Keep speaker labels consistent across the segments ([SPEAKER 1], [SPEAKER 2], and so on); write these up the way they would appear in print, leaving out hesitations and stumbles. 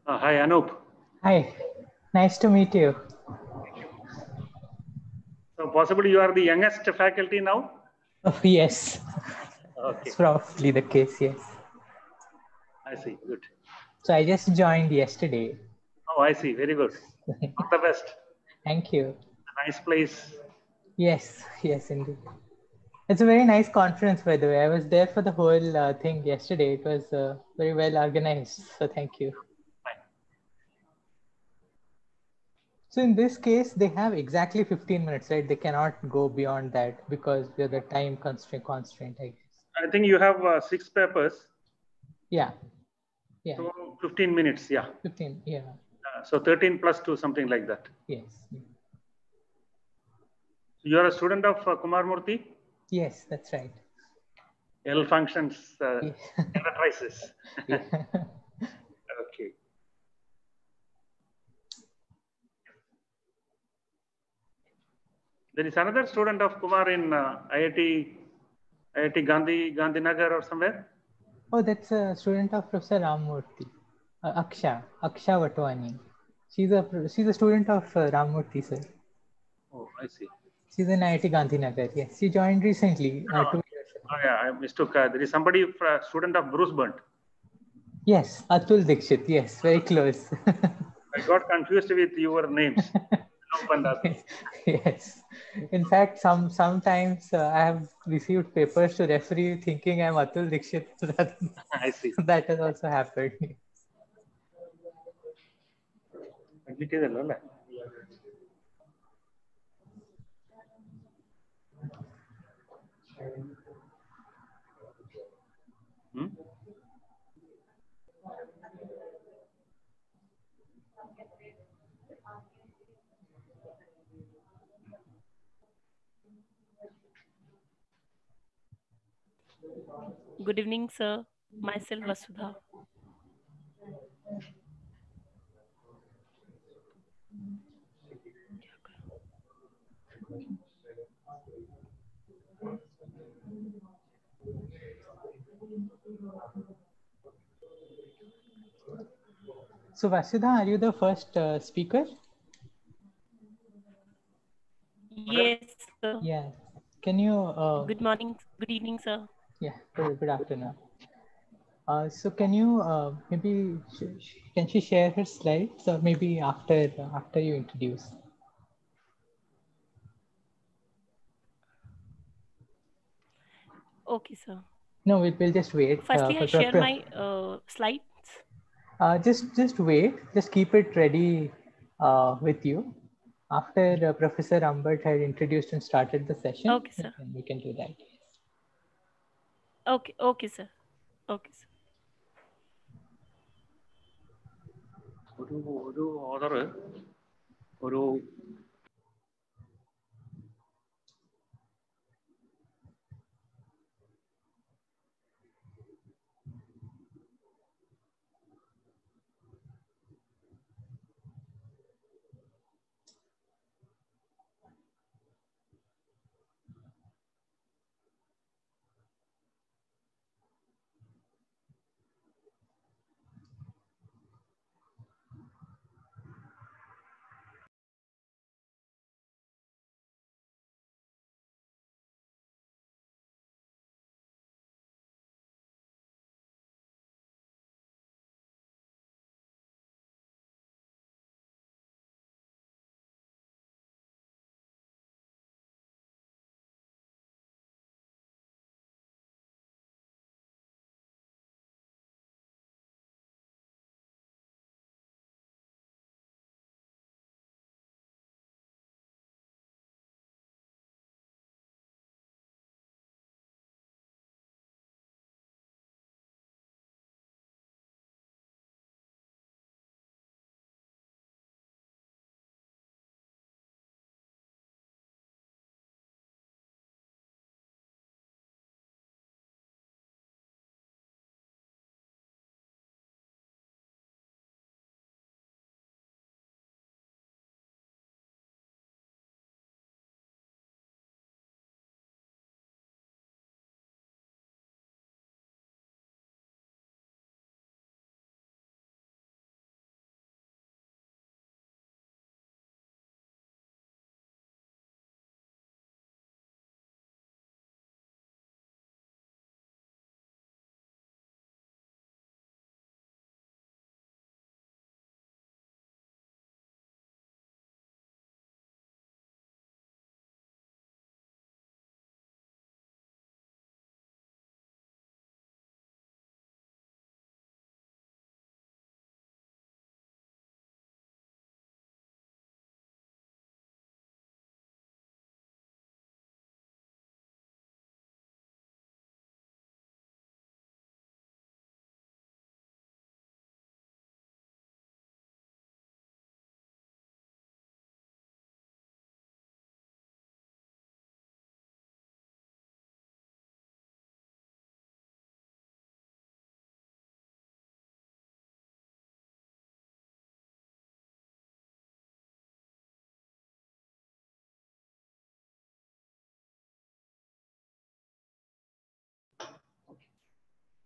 [SPEAKER 1] Hi, Anup.
[SPEAKER 2] Hi, nice to meet you.
[SPEAKER 1] So possibly you are the youngest faculty now?
[SPEAKER 2] Oh, yes,
[SPEAKER 1] Okay,
[SPEAKER 2] it's probably the case, yes.
[SPEAKER 1] I see. Good.
[SPEAKER 2] So I just joined yesterday.
[SPEAKER 1] Oh, I see. Very good. All the best.
[SPEAKER 2] Thank you.
[SPEAKER 1] A nice place.
[SPEAKER 2] Yes, yes, indeed. It's a very nice conference, by the way. I was there for the whole thing yesterday. It was very well organized, so thank you.
[SPEAKER 1] Fine.
[SPEAKER 2] So in this case, they have exactly 15 minutes, right? They cannot go beyond that because we are the time constraint, I guess.
[SPEAKER 1] I think you have 6 papers.
[SPEAKER 2] Yeah, yeah,
[SPEAKER 1] So 15 minutes, yeah.
[SPEAKER 2] 15, yeah,
[SPEAKER 1] So 13 plus 2, something like that.
[SPEAKER 2] yes,
[SPEAKER 1] So you are a student of Kumar Murthy?
[SPEAKER 2] yes, that's right.
[SPEAKER 1] L functions
[SPEAKER 2] Yeah.
[SPEAKER 1] enterprises.
[SPEAKER 2] Yeah.
[SPEAKER 1] Okay. There is another student of Kumar in IIT Gandhinagar or somewhere.
[SPEAKER 2] Oh, that's a student of Professor Ramurthy, Aksha Vatwani. She's a student of Ramurthy, sir.
[SPEAKER 1] Oh, I see.
[SPEAKER 2] She's in IIT Gandhinagar. Yes, she joined recently,
[SPEAKER 1] No,
[SPEAKER 2] 2 years ago.
[SPEAKER 1] oh, yeah, I mistook. There is somebody, student of Bruce Burnt.
[SPEAKER 2] Yes, Atul Dikshit. Yes, very close.
[SPEAKER 1] I got confused with your names. Anup and Atul.
[SPEAKER 2] Yes. In fact, sometimes I have received papers to referee thinking I'm Atul Dikshit.
[SPEAKER 1] I see.
[SPEAKER 2] That has also happened.
[SPEAKER 1] Admit ಇದೆಯಲ್ಲ? Hmm?
[SPEAKER 3] Good evening, sir. Myself Vasudha.
[SPEAKER 2] So, Vasudha, are you the first speaker?
[SPEAKER 3] Yes, sir.
[SPEAKER 2] Yeah. Can you?
[SPEAKER 3] Good morning. Good evening, sir.
[SPEAKER 2] Yeah. Good afternoon. So can you maybe can she share her slides or maybe after you introduce?
[SPEAKER 3] Okay, sir.
[SPEAKER 2] No, we'll just wait
[SPEAKER 3] Firstly, I
[SPEAKER 2] for
[SPEAKER 3] share
[SPEAKER 2] proper.
[SPEAKER 3] my slides.
[SPEAKER 2] Just wait. Just keep it ready with you. After Professor Ambert had introduced and started the session,
[SPEAKER 3] Okay, sir.
[SPEAKER 2] we can do that.
[SPEAKER 3] Okay, sir. Okay, sir.
[SPEAKER 1] ഒരു author ഒരു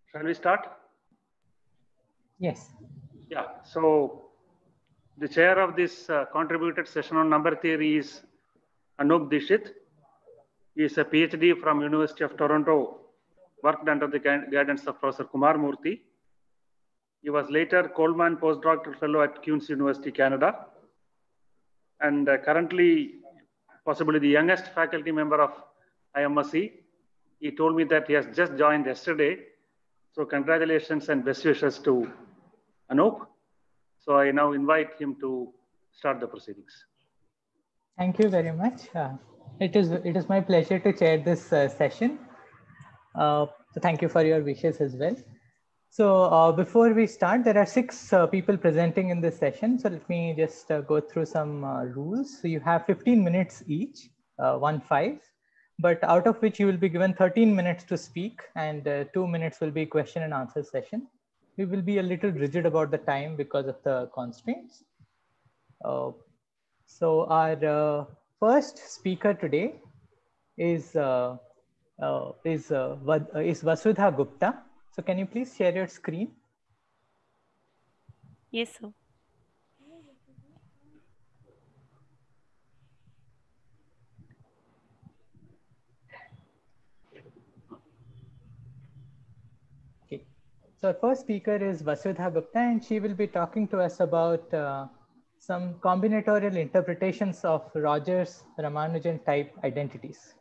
[SPEAKER 1] Shall we start?
[SPEAKER 2] Yes.
[SPEAKER 1] Yeah. So the chair of this contributed session on number theory is Anup Dishit. He is a PhD from University of Toronto, worked under the guidance of Professor Kumar Murthy. He was later Coleman postdoctoral fellow at Queen's University, Canada, and currently possibly the youngest faculty member of IMSC. He told me that he has just joined yesterday. So congratulations and best wishes to Anup. So I now invite him to start the proceedings.
[SPEAKER 2] Thank you very much. It is my pleasure to chair this session. So thank you for your wishes as well. So before we start, there are 6 people presenting in this session. So let me just go through some rules. So you have 15 minutes each, 1-5, but out of which you will be given 13 minutes to speak and 2 minutes will be question and answer session. We will be a little rigid about the time because of the constraints. So our first speaker today is Vasudha Gupta. So can you please share your screen?
[SPEAKER 3] Yes, sir.
[SPEAKER 2] Okay. So our first speaker is Vasudha Gupta, and she will be talking to us about some combinatorial interpretations of Rogers-Ramanujan type identities.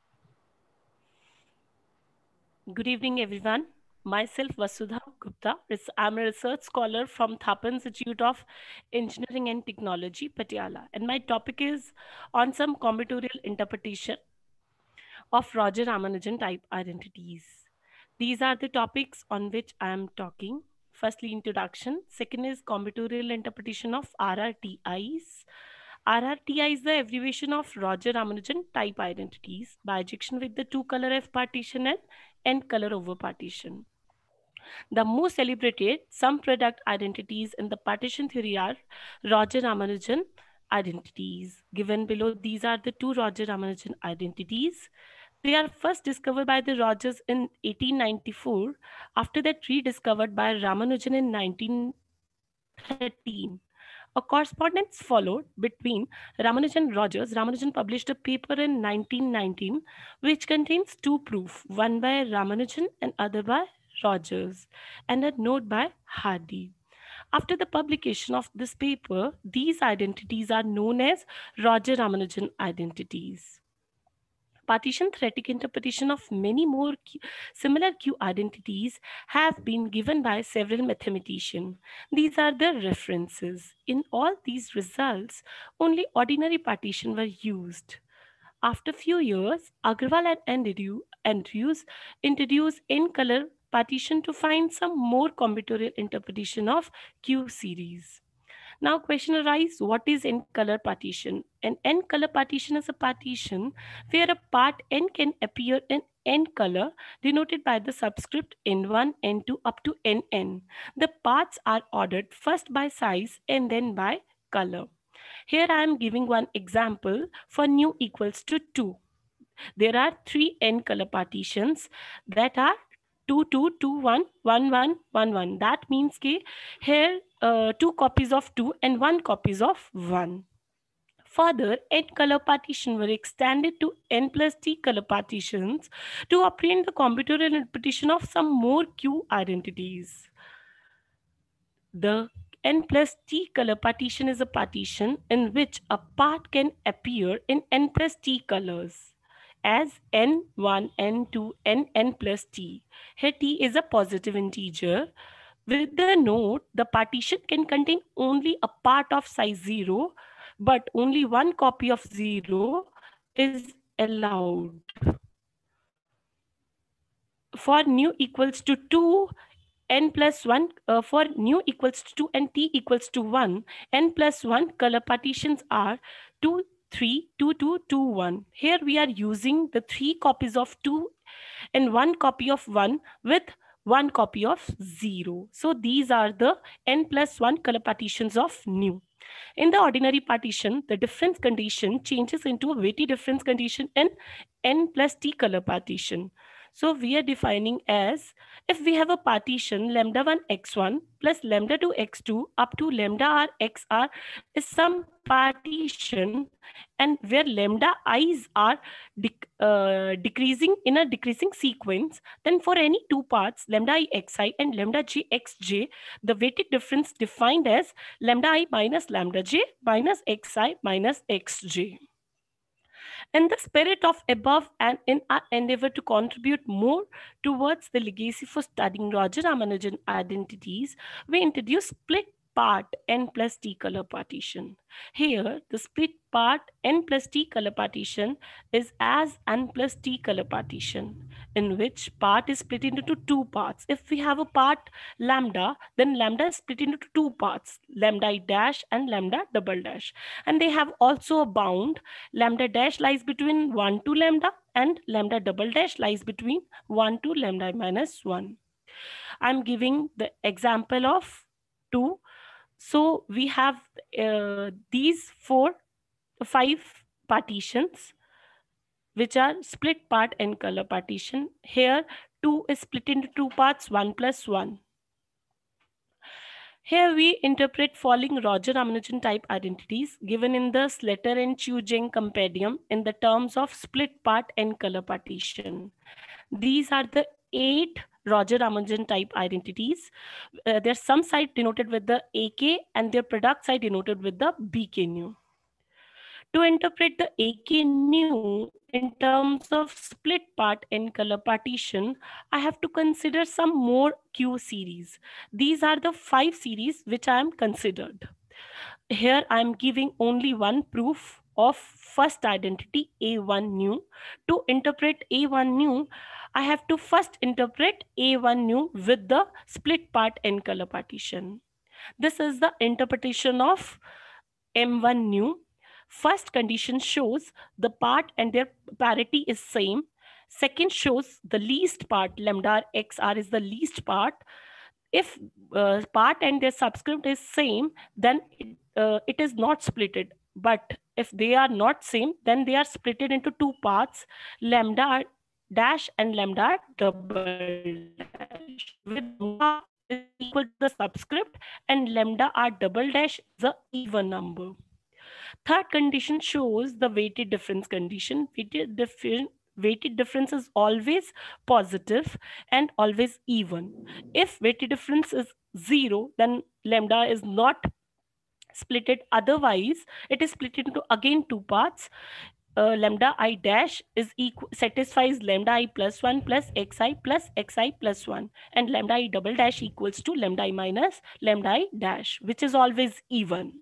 [SPEAKER 3] Good evening, everyone. Myself, Vasudha Gupta. I'm a research scholar from Thapa Institute of Engineering and Technology, Patiala. And my topic is on some combinatorial interpretation of Roger-Ramanujan type identities. These are the topics on which I am talking. Firstly, introduction. Second is combinatorial interpretation of RRTIs. RRTI is the abbreviation of Roger-Ramanujan type identities, bijection with the 2-color F partition and N-color over partition. The most celebrated sum product identities in the partition theory are Roger-Ramanujan identities. Given below, these are the 2 Roger-Ramanujan identities. They are first discovered by the Rogers in 1894, after that rediscovered by Ramanujan in 1913. A correspondence followed between Ramanujan and Rogers. Ramanujan published a paper in 1919 which contains 2 proofs, one by Ramanujan and other by Rogers, and a note by Hardy. After the publication of this paper, these identities are known as Roger-Ramanujan identities. Partition theoretic interpretation of many more similar Q identities have been given by several mathematicians. These are the references. In all these results, only ordinary partition were used. After a few years, Agarwal and Andrews introduced N-color partition to find some more combinatorial interpretation of Q series. Now question arises, what is N-color partition? An N-color partition is a partition where a part N can appear in N color denoted by the subscript N1, N2 up to Nn. The parts are ordered first by size and then by color. Here I am giving one example for nu equals to 2. There are 3 N color partitions that are 2, 2, 2, 1, 1, 1, 1, 1. That means that here 2 copies of 2 and 1 copies of 1. Further, N color partition were extended to N plus T color partitions to obtain the combinatorial interpretation of some more Q identities. The N plus T color partition is a partition in which a part can appear in N plus T colors as N1, N2, N plus T. Here T is a positive integer. With the note, the partition can contain only a part of size 0, but only 1 copy of 0 is allowed. For nu equals to 2, N plus 1, for nu equals to 2 and T equals to 1, N plus 1 color partitions are 2, 3, 2, 2, 2, 1. Here we are using the 3 copies of 2 and 1 copy of 1 with 1 copy of 0. So these are the N plus 1 color partitions of nu. In the ordinary partition, the difference condition changes into a weighty difference condition in N plus T color partition. So we are defining as, if we have a partition lambda1 x1 plus lambda2 x2 up to lambda r xr is some partition, and where lambda i's are decreasing in a decreasing sequence, then for any two parts lambda I xi and lambda j xj, the weighted difference defined as lambda I minus lambda j minus xi minus xj. In the spirit of above and in our endeavor to contribute more towards the legacy for studying Roger Ramanujan identities, we introduce split part n plus t color partition. Here, the split part n plus t color partition is as n plus t color partition, in which part is split into two parts. If we have a part lambda, then lambda is split into two parts, lambda I dash and lambda double dash. And they have also a bound. Lambda dash lies between 1 to lambda and lambda double dash lies between 1 to lambda minus 1. I'm giving the example of 2. So we have these 5 partitions which are split part and color partition. Here 2 is split into two parts, 1 plus 1. Here we interpret following Roger Ramanujan type identities given in the Slater and Chu-Jeng compendium in the terms of split part and color partition. These are the 8 Roger Ramanujan type identities. Their sum side denoted with the AK and their product side denoted with the BK nu. To interpret the AK nu in terms of split part and color partition, I have to consider some more Q series. These are the 5 series which I am considered. Here I am giving only one proof of first identity A1 nu. To interpret A1 nu, I have to first interpret A1 nu with the split part and color partition. This is the interpretation of M1 nu. First condition shows the part and their parity is same. Second shows the least part, lambda xr is the least part. If part and their subscript is same, then it is not splitted. But if they are not same, then they are splitted into two parts, lambda dash and lambda double dash, with lambda is equal to the subscript and lambda r double dash is the even number. Third condition shows the weighted difference condition. Weighted difference is always positive and always even. If weighted difference is 0, then lambda is not splitted. Otherwise, it is split into again two parts. Lambda I dash is satisfies lambda I plus 1 plus xi plus 1, and lambda I double dash equals to lambda I minus lambda I dash, which is always even.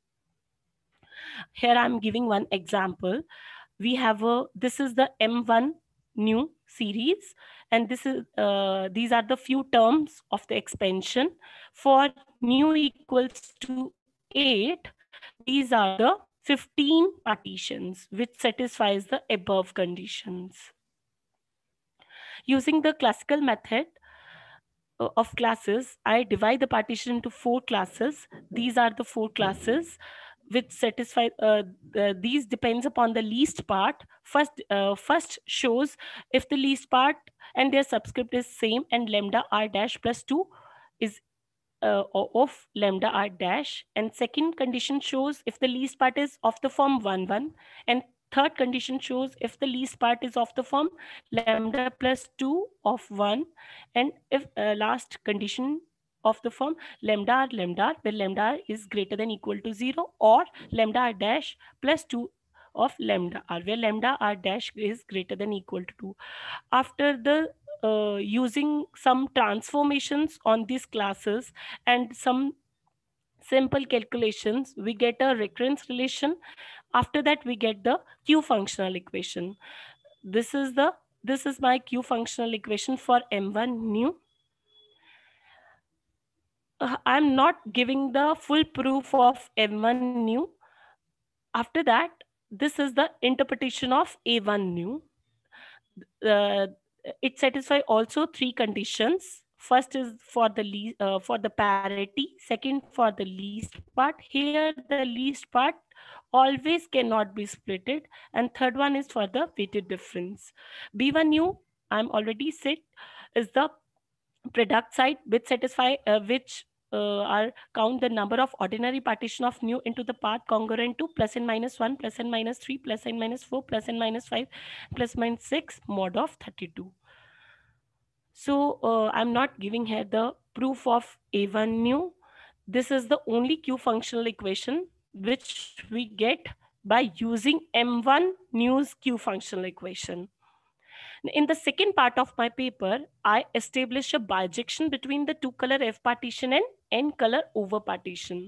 [SPEAKER 3] Here I'm giving one example. We have this is the M1 nu series, and this is these are the few terms of the expansion. For nu equals to 8, these are the 15 partitions which satisfies the above conditions. Using the classical method of classes, I divide the partition into 4 classes. These are the 4 classes which satisfy these depends upon the least part. First shows if the least part and their subscript is same and lambda r dash plus 2 is of lambda r dash, and second condition shows if the least part is of the form 1 1, and third condition shows if the least part is of the form lambda plus 2 of 1, and if last condition of the form lambda r, where lambda r is greater than equal to 0, or lambda r dash plus 2 of lambda r, where lambda r dash is greater than equal to 2. After the using some transformations on these classes and some simple calculations, we get a recurrence relation. After that, we get the Q functional equation. This is my Q functional equation for M1 nu. I'm not giving the full proof of M1 nu. After that, this is the interpretation of A1 nu. It satisfies also 3 conditions. First is for the parity. Second, for the least part. Here, the least part always cannot be splitted. And third one is for the weighted difference. B1 nu I'm already set is the product side, which satisfy are count the number of ordinary partition of new into the part congruent to plus and minus 1, plus and minus 3, plus and minus 4, plus and minus 5, plus minus 6 mod of 32. So I'm not giving here the proof of A1 new. This is the only Q functional equation which we get by using M1 new's Q functional equation. In the second part of my paper, I establish a bijection between the two color F partition and N color over partition.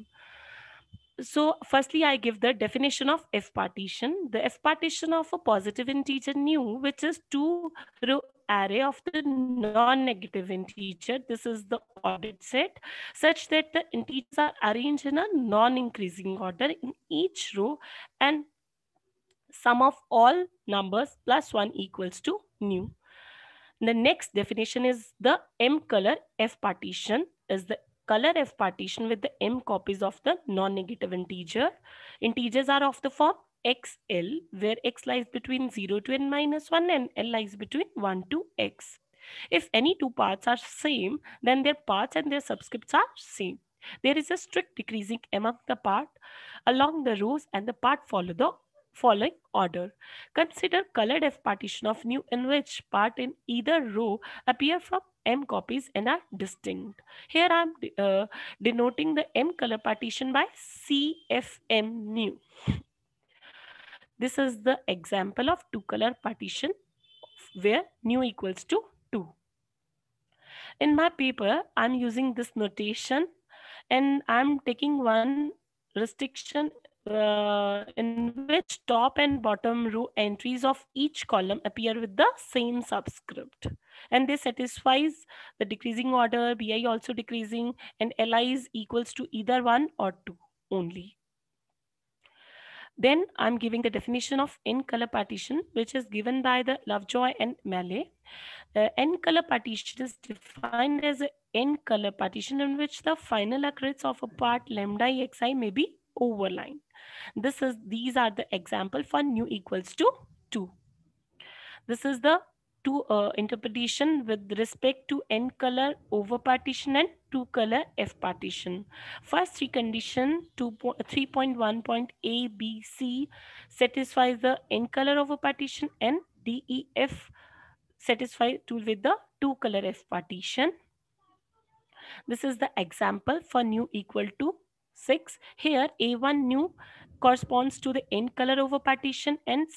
[SPEAKER 3] So firstly, I give the definition of F partition. The F partition of a positive integer nu, which is two row array of the non-negative integer. This is the ordered set such that the integers are arranged in a non-increasing order in each row, and sum of all numbers plus 1 equals to nu. The next definition is the M color F partition is the color F partition with the M copies of the non-negative integer. Integers are of the form XL, where X lies between 0 to N minus 1 and L lies between 1 to X. If any two parts are same, then their parts and their subscripts are same. There is a strict decreasing among the part along the rows, and the part follow the following order. Consider colored F partition of nu in which part in either row appear from M copies and are distinct. Here I am denoting the M color partition by CFM nu. This is the example of two color partition where nu equals to 2. In my paper, I'm using this notation, and I'm taking one restriction in which top and bottom row entries of each column appear with the same subscript, and this satisfies the decreasing order, bi also decreasing, and li is equals to either 1 or 2 only. Then I'm giving the definition of N color partition, which is given by the Lovejoy and Mallet. N color partition is defined as an N color partition in which the final occurrence of a part lambda xi may be overlined. These are the example for nu equals to 2. This is the interpretation with respect to N color over partition and 2 color F partition. First three condition 3.1.a, b, c satisfies the N color over partition, and d, e, f satisfy with the 2 color F partition. This is the example for nu equal to 6. Here A1 nu corresponds to the N color over partition, and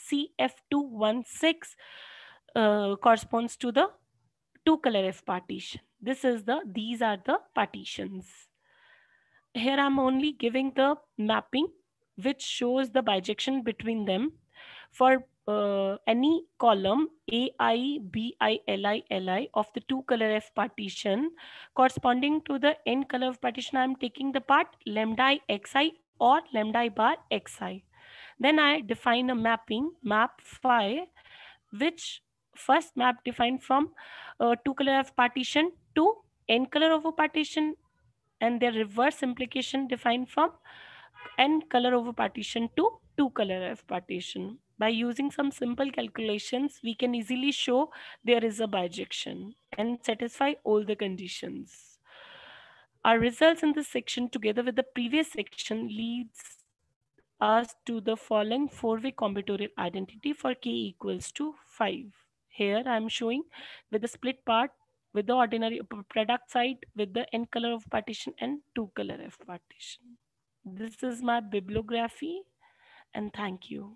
[SPEAKER 3] CF216 corresponds to the 2 color F partition. These are the partitions. Here I'm only giving the mapping which shows the bijection between them. For any column AI, BI, LI, LI of the 2 color F partition corresponding to the N color of partition, I'm taking the part lambda xi or lambda bar xi. Then I define a mapping, map phi, which first map defined from 2 color F partition to N color over partition, and their reverse implication defined from N color over partition to 2 color F partition. By using some simple calculations, we can easily show there is a bijection and satisfy all the conditions. Our results in this section together with the previous section leads us to the following four-way combinatorial identity for k equals to 5. Here I am showing with the split part, with the ordinary product side, with the N color of partition and 2 color F partition. This is my bibliography, and thank you.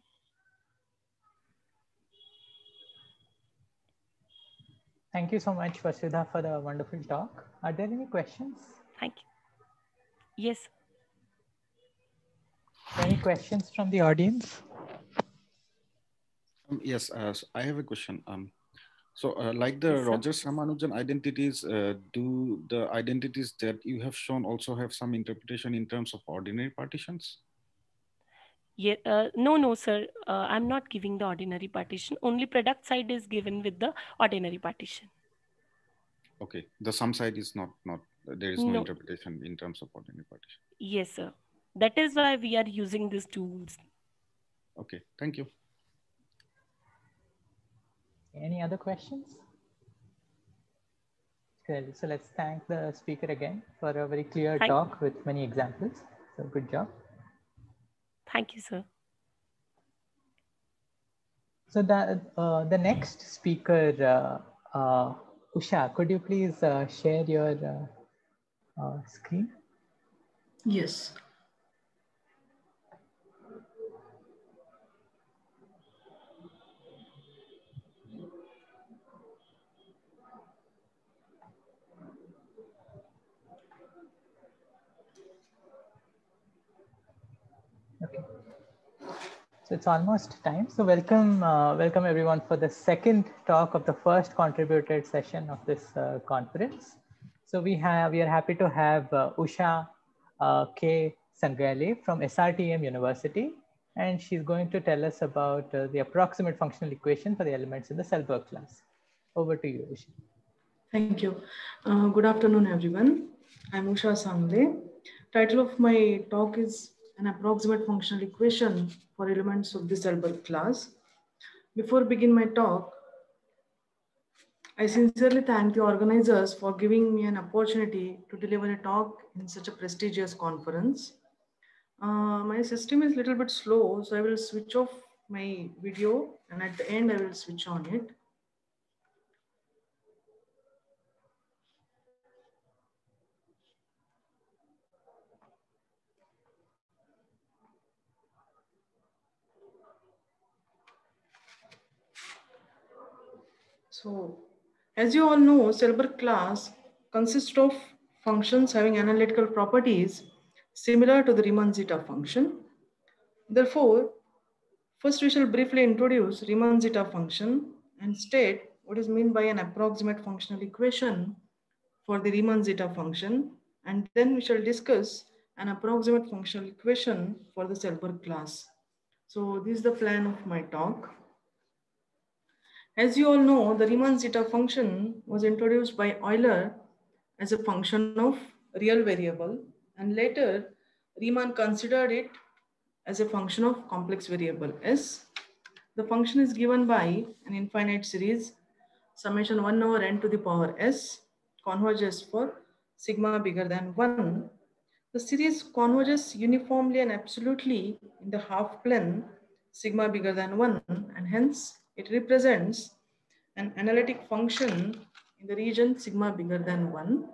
[SPEAKER 2] Thank you so much, Vasudha, for the wonderful talk. Are there any questions?
[SPEAKER 3] Thank you. Yes.
[SPEAKER 2] Any questions from the audience?
[SPEAKER 4] Yes, so I have a question. Like the
[SPEAKER 3] Yes,
[SPEAKER 4] Rogers-Ramanujan identities, do the identities that you have shown also have some interpretation in terms of ordinary partitions?
[SPEAKER 3] Yeah, no, sir. I'm not giving the ordinary partition. Only product side is given with the ordinary partition.
[SPEAKER 4] Okay, the sum side is not there is no interpretation in terms of ordinary partition.
[SPEAKER 3] Yes, sir. That is why we are using these tools.
[SPEAKER 4] Okay, thank you.
[SPEAKER 2] Any other questions? Well, so let's thank the speaker again for a very clear talk with many examples. So good job.
[SPEAKER 3] Thank you, sir.
[SPEAKER 2] So the next speaker, Usha, could you please share your screen?
[SPEAKER 5] Yes.
[SPEAKER 2] Okay. So it's almost time. So welcome everyone for the second talk of the first contributed session of this conference. So we are happy to have Usha K. Sangale from SRTM University, and she's going to tell us about the approximate functional equation for the elements in the Selberg class. Over to you, Usha.
[SPEAKER 5] Thank you. Good afternoon, everyone. I'm Usha Sangale. Title of my talk is an approximate functional equation for elements of the Selberg class. Before begin my talk, I sincerely thank the organizers for giving me an opportunity to deliver a talk in such a prestigious conference. My system is a little bit slow, so I will switch off my video and at the end I will switch on it. So, as you all know, Selberg class consists of functions having analytical properties similar to the Riemann-Zeta function. Therefore, first we shall briefly introduce Riemann-Zeta function and state what is meant by an approximate functional equation for the Riemann-Zeta function, and then we shall discuss an approximate functional equation for the Selberg class. So this is the plan of my talk. As you all know, the Riemann-Zeta function was introduced by Euler as a function of real variable, and later Riemann considered it as a function of complex variable S. The function is given by an infinite series summation 1 over n to the power s converges for sigma bigger than 1. The series converges uniformly and absolutely in the half plane sigma bigger than 1, and hence it represents an analytic function in the region sigma bigger than 1.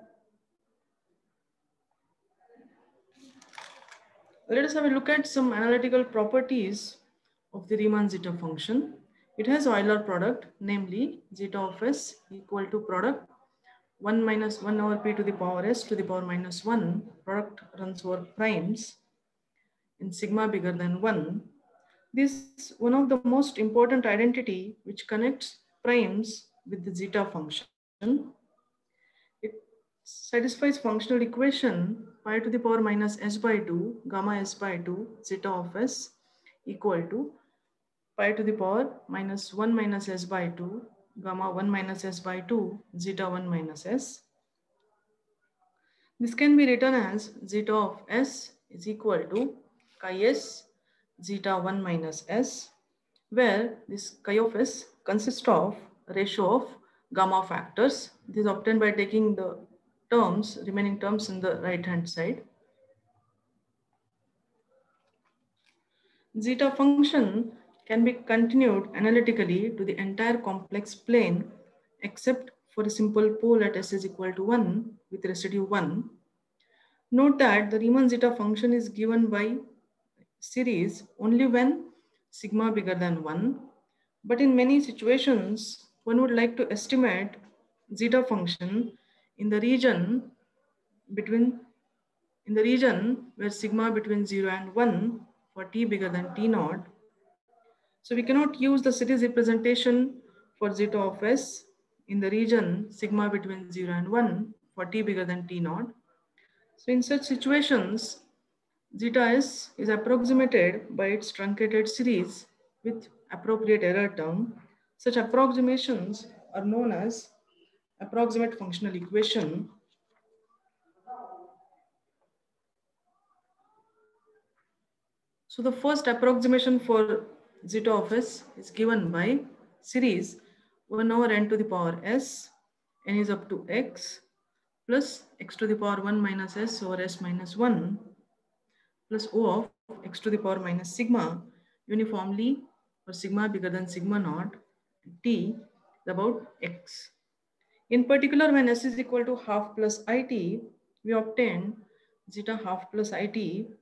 [SPEAKER 5] Let us have a look at some analytical properties of the Riemann-Zeta function. It has Euler product, namely zeta of s equal to product 1 minus 1 over p to the power s to the power minus 1. Product runs over primes in sigma bigger than 1. This is one of the most important identity which connects primes with the zeta function. It satisfies functional equation pi to the power minus s by 2 gamma s by 2 zeta of s equal to pi to the power minus 1 minus s by 2 gamma 1 minus s by 2 zeta 1 minus s. This can be written as zeta of s is equal to chi s zeta 1 minus s, where this chi of s consists of a ratio of gamma factors. This is obtained by taking the remaining terms in the right hand side. Zeta function can be continued analytically to the entire complex plane except for a simple pole at s is equal to 1 with residue 1. Note that the Riemann-Zeta function is given by series only when sigma bigger than 1. But in many situations, one would like to estimate zeta function in the region where sigma between 0 and 1 for t bigger than t naught. So we cannot use the series representation for zeta of s in the region sigma between 0 and 1 for t bigger than t naught. So in such situations, zeta s is approximated by its truncated series with appropriate error term. Such approximations are known as approximate functional equation. So the first approximation for zeta of s is given by series 1 over n to the power s n is up to x plus x to the power 1 minus s over s minus 1 plus O of x to the power minus sigma uniformly for sigma bigger than sigma naught t is about x. In particular, when s is equal to half plus it, we obtain zeta half plus it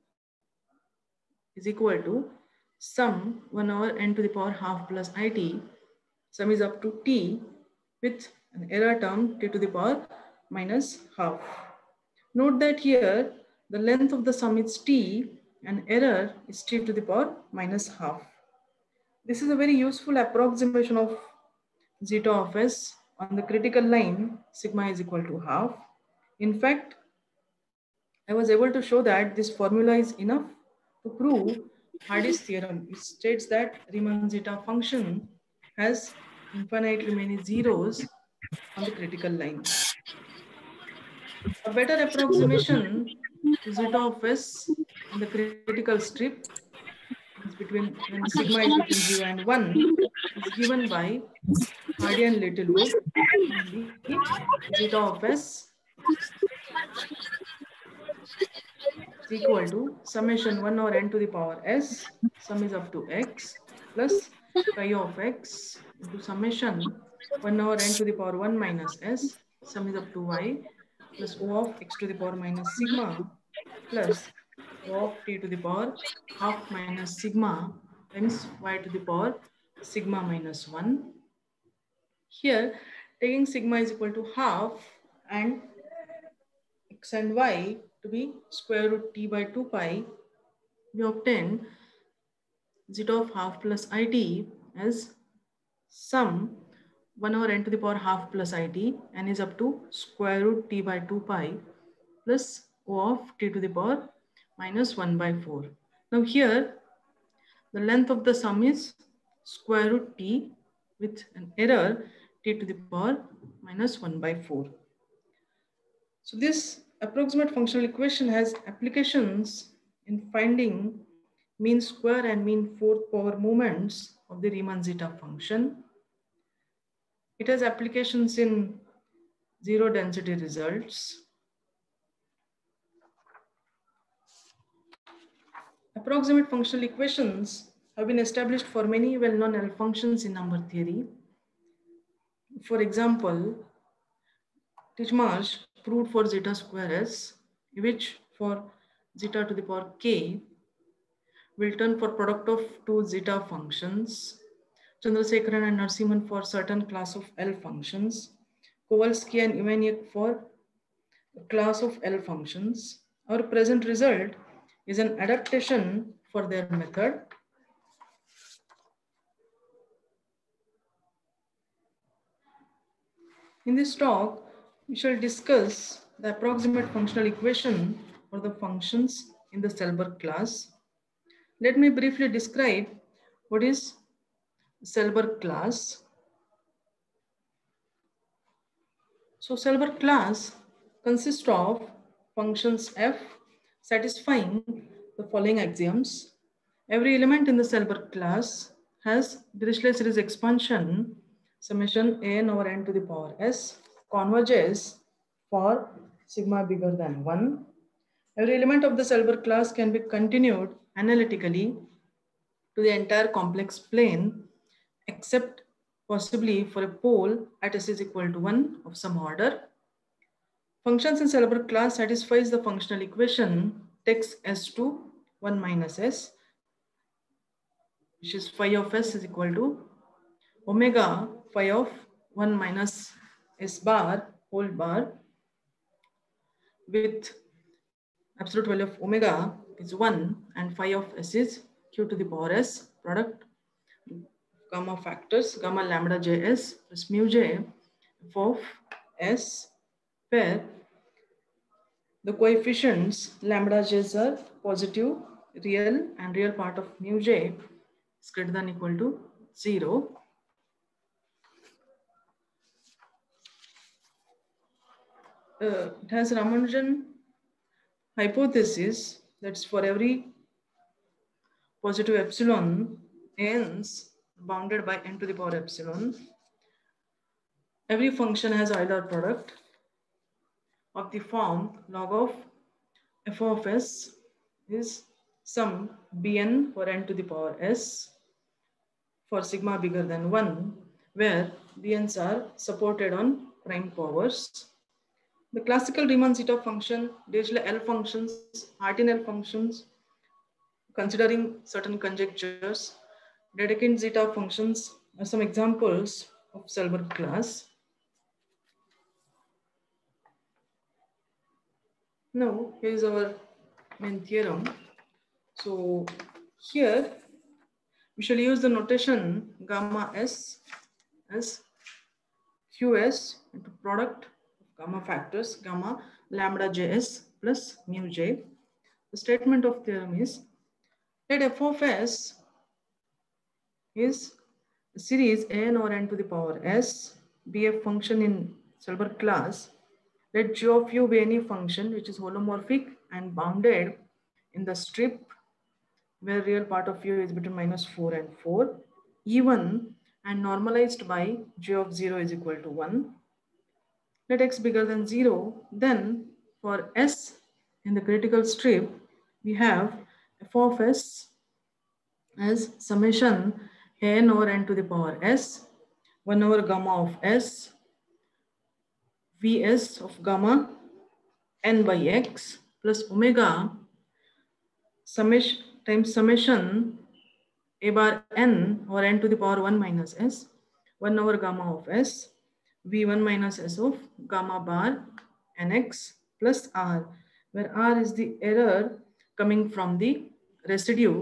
[SPEAKER 5] is equal to sum 1 over n to the power half plus it. Sum is up to t with an error term t to the power minus half. Note that here the length of the sum is t and error is t to the power minus half. This is a very useful approximation of zeta of s on the critical line sigma is equal to half. In fact, I was able to show that this formula is enough to prove Hardy's theorem. It states that Riemann zeta function has infinitely many zeros on the critical line. A better approximation to zeta of s on the critical strip is between when sigma is between 0 and 1 is given by Hardy and Littlewood, namely zeta of s is equal to summation 1 over n to the power s, sum is up to x, plus chi of x into summation 1 over n to the power 1 minus s, sum is up to y, plus O of x to the power minus sigma, plus O of t to the power half minus sigma times y to the power sigma minus 1. Here, taking sigma is equal to half and x and y to be square root t by 2 pi, we obtain zeta of half plus it as sum 1 over n to the power half plus it, n is up to square root t by 2 pi plus O of t to the power minus 1 by 4. Now here, the length of the sum is square root t with an error t to the power minus 1 by 4. So this approximate functional equation has applications in finding mean square and mean fourth power moments of the Riemann zeta function. It has applications in zero density results. Approximate functional equations have been established for many well-known L functions in number theory. For example, Titchmarsh proved for zeta square s, which for zeta to the power k will turn for product of two zeta functions. Chandrasekharan and Narasimhan for certain class of L functions. Kowalski and Ivaniuk for a class of L functions. Our present result is an adaptation for their method. In this talk, we shall discuss the approximate functional equation for the functions in the Selberg class. Let me briefly describe what is Selberg class. So Selberg class consists of functions f satisfying the following axioms. Every element in the Selberg class has Dirichlet series expansion summation n over n to the power s converges for sigma bigger than 1. Every element of the Selberg class can be continued analytically to the entire complex plane except possibly for a pole at s is equal to 1 of some order. Functions in Selberg class satisfies the functional equation takes s to 1 minus s, which is phi of s is equal to omega phi of 1 minus s bar whole bar with absolute value of omega is 1 and phi of s is q to the power s product gamma factors gamma lambda js plus mu j f of s, where the coefficients lambda j's are positive, real, and real part of mu j is greater than equal to 0. It has Ramanujan hypothesis, that's for every positive epsilon n's bounded by n to the power epsilon, every function has Euler product of the form log of f of s is sum bn for n to the power s for sigma bigger than 1, where bn's are supported on prime powers. The classical Riemann-Zeta function, Dirichlet L functions, Martin L functions, considering certain conjectures, Dedekind zeta functions are some examples of Selberg class. Now, here is our main theorem. So here we shall use the notation gamma s as qs into product of gamma factors gamma lambda js plus mu j. The statement of theorem is let f of s is a series n or n to the power s be a function in Selberg class. Let g of u be any function which is holomorphic and bounded in the strip where real part of u is between -4 and 4, even and normalized by g of 0 is equal to 1. Let x bigger than 0. Then for s in the critical strip, we have f of s as summation n over n to the power s, 1 over gamma of s, vs of gamma n by x plus omega summation times summation a bar n or n to the power 1 minus s, 1 over gamma of s, v1 minus s of gamma bar nx plus r, where r is the error coming from the residue,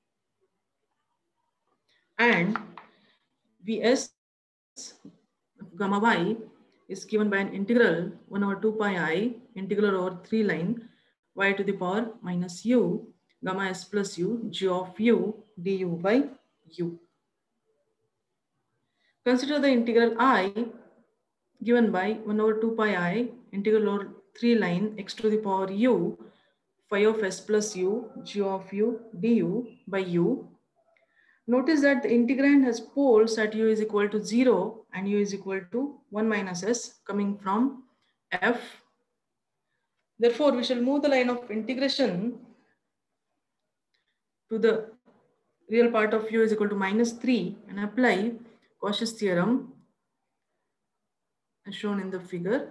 [SPEAKER 5] and vs of gamma y is given by an integral 1 over 2 pi I integral over 3 line y to the power minus u gamma s plus u g of u du by u. Consider the integral I given by 1 over 2 pi I integral over 3 line x to the power u phi of s plus u g of u du by u. Notice that the integrand has poles at u is equal to 0 and u is equal to 1 minus s coming from f. Therefore, we shall move the line of integration to the real part of u is equal to -3 and apply Cauchy's theorem as shown in the figure.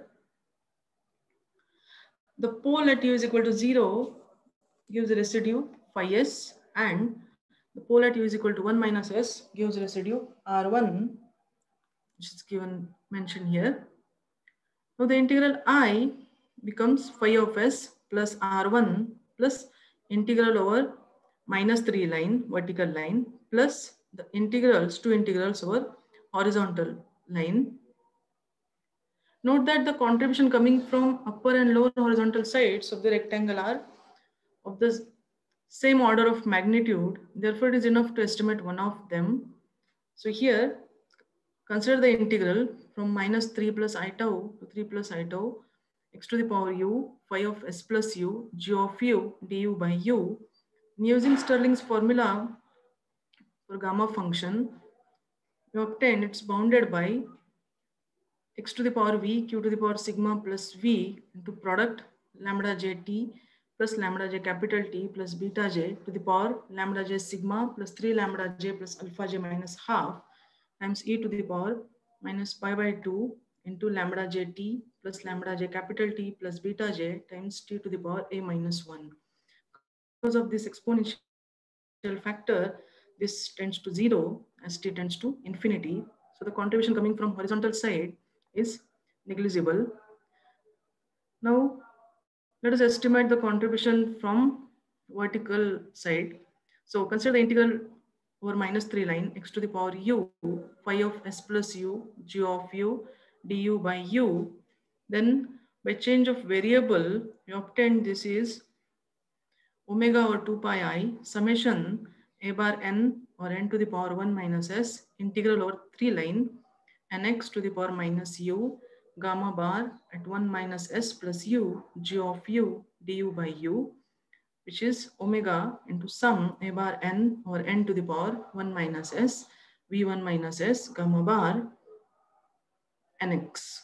[SPEAKER 5] The pole at u is equal to 0 gives a residue phi s, and the pole at u is equal to 1 minus s gives residue r1, which is given mentioned here. Now the integral I becomes phi of s plus r1 plus integral over -3 line, vertical line, plus the integrals, two integrals over horizontal line. Note that the contribution coming from upper and lower horizontal sides of the rectangle are of the same order of magnitude. Therefore, it is enough to estimate one of them. So here, consider the integral from -3 plus I tau to 3 plus I tau x to the power u phi of s plus u g of u du by u. Using Stirling's formula for gamma function, we obtain it's bounded by x to the power v q to the power sigma plus v into product lambda j t plus lambda j capital T plus beta j to the power lambda j sigma plus 3 lambda j plus alpha j minus half times e to the power minus pi by 2 into lambda j t plus lambda j capital T plus beta j times t to the power a minus 1. Because of this exponential factor, this tends to 0 as t tends to infinity. So the contribution coming from horizontal side is negligible. Now, let us estimate the contribution from vertical side. So consider the integral over -3 line x to the power u phi of s plus u g of u du by u. Then by change of variable, we obtain this is omega over 2 pi I summation a bar n or n to the power 1 minus s integral over 3 line nx to the power minus u gamma bar at 1 minus s plus u g of u du by u, which is omega into sum a bar n or n to the power 1 minus s v1 minus s gamma bar nx.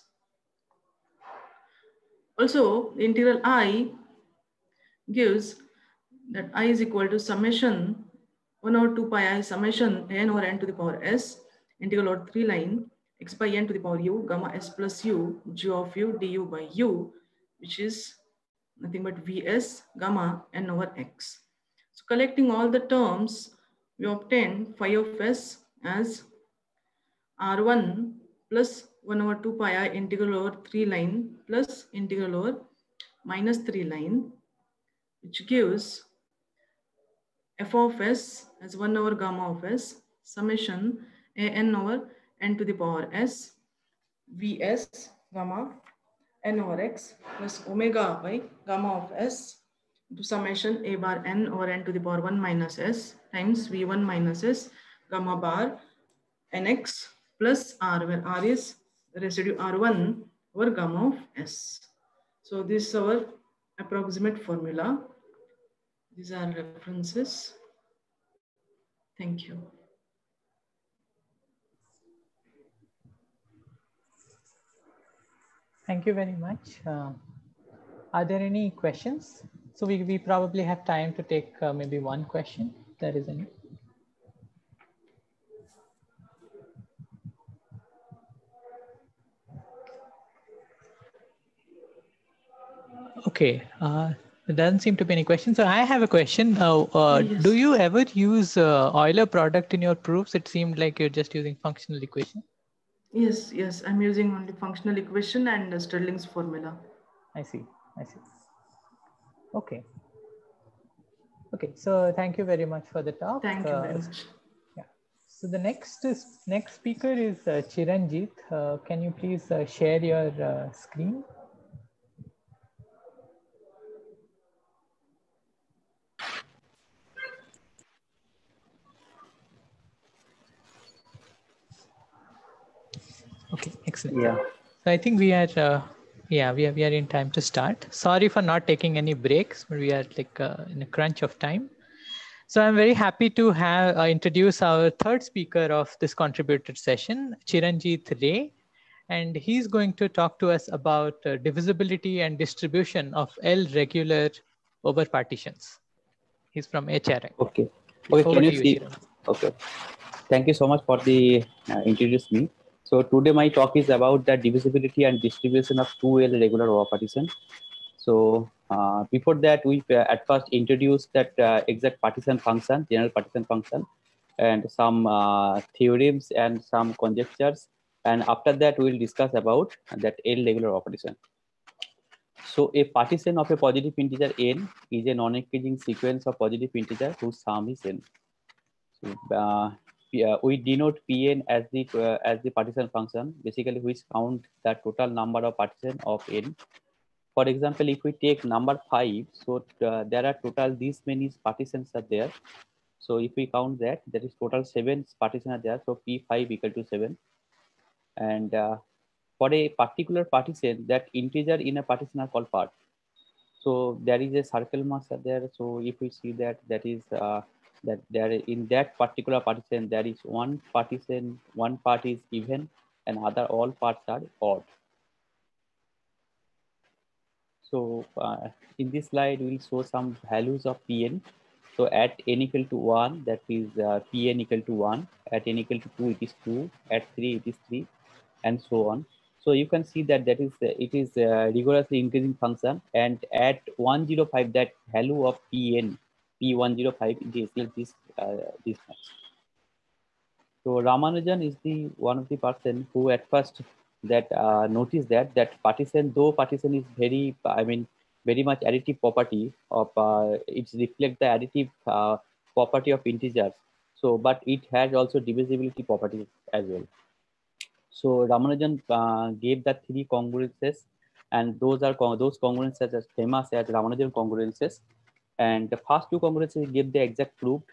[SPEAKER 5] Also, the integral I gives that I is equal to summation 1 over 2 pi I summation n over n to the power s integral over 3 line x by n to the power u gamma s plus u g of u du by u, which is nothing but vs gamma n over x. So collecting all the terms, we obtain phi of s as r1 plus 1 over 2 pi I integral over 3 line plus integral over minus 3 line, which gives f of s as 1 over gamma of s summation a n over n to the power s vs gamma n over x plus omega by gamma of s to summation a bar n over n to the power 1 minus s times v1 minus s gamma bar nx plus r, where r is residue r1 over gamma of s. So this is our approximate formula. These are references. Thank you.
[SPEAKER 2] Thank you very much. Are there any questions? So we probably have time to take maybe one question, if there is any. Okay, there doesn't seem to be any questions. So I have a question.
[SPEAKER 5] Yes.
[SPEAKER 2] Do you ever use Euler product in your proofs? It seemed like you're just using functional equation.
[SPEAKER 5] Yes, yes, I'm using only functional equation and Stirling's formula.
[SPEAKER 2] I see, I see. Okay. Okay, so thank you very much for the talk.
[SPEAKER 5] Thank you very much.
[SPEAKER 2] Yeah. So the next speaker is Chiranjit. Can you please share your screen? Okay, excellent.
[SPEAKER 6] Yeah.
[SPEAKER 2] So I think we are, yeah, we are in time to start. Sorry for not taking any breaks, but we are like in a crunch of time. So I'm very happy to have introduce our third speaker of this contributed session, Chiranjit Ray, and he's going to talk to us about divisibility and distribution of L regular over partitions. He's from HRI.
[SPEAKER 6] Okay. Okay.
[SPEAKER 2] Over
[SPEAKER 6] Can
[SPEAKER 2] to
[SPEAKER 6] you see?
[SPEAKER 2] Chiranjit.
[SPEAKER 6] Okay. Thank you so much for the introduce me. So today my talk is about the divisibility and distribution of 2L regular over partition. So before that, we at first introduced that exact partition function, general partition function, and some theorems and some conjectures. And after that, we will discuss about that L regular over partition. So a partition of a positive integer n is a non-increasing sequence of positive integer whose sum is n. So, we denote Pn as the partition function, basically which count the total number of partition of n. For example, if we take number 5, so there are total these many partitions are there. So if we count that, there is total 7 partitions are there. So P5 equal to 7. And for a particular partition, that integer in a partition are called part. So there is a circle mass there. So if we see that, that is that there in that particular partition there is one partition, one part is even, and other all parts are odd. So in this slide we will show some values of Pn. So at n equal to 1, that is Pn equal to 1. At n equal to 2, it is 2. At 3, it is 3, and so on. So you can see that it is rigorously increasing function, and at 105, that value of Pn, P105 is this much. So Ramanujan is the one of the person who at first that noticed that partition, though partition is very, very much additive property of it reflects the additive property of integers. So, but it has also divisibility properties as well. So Ramanujan gave the 3 congruences, and those are those congruences as famous as Ramanujan congruences. And the first 2 congruences he gave the exact proof,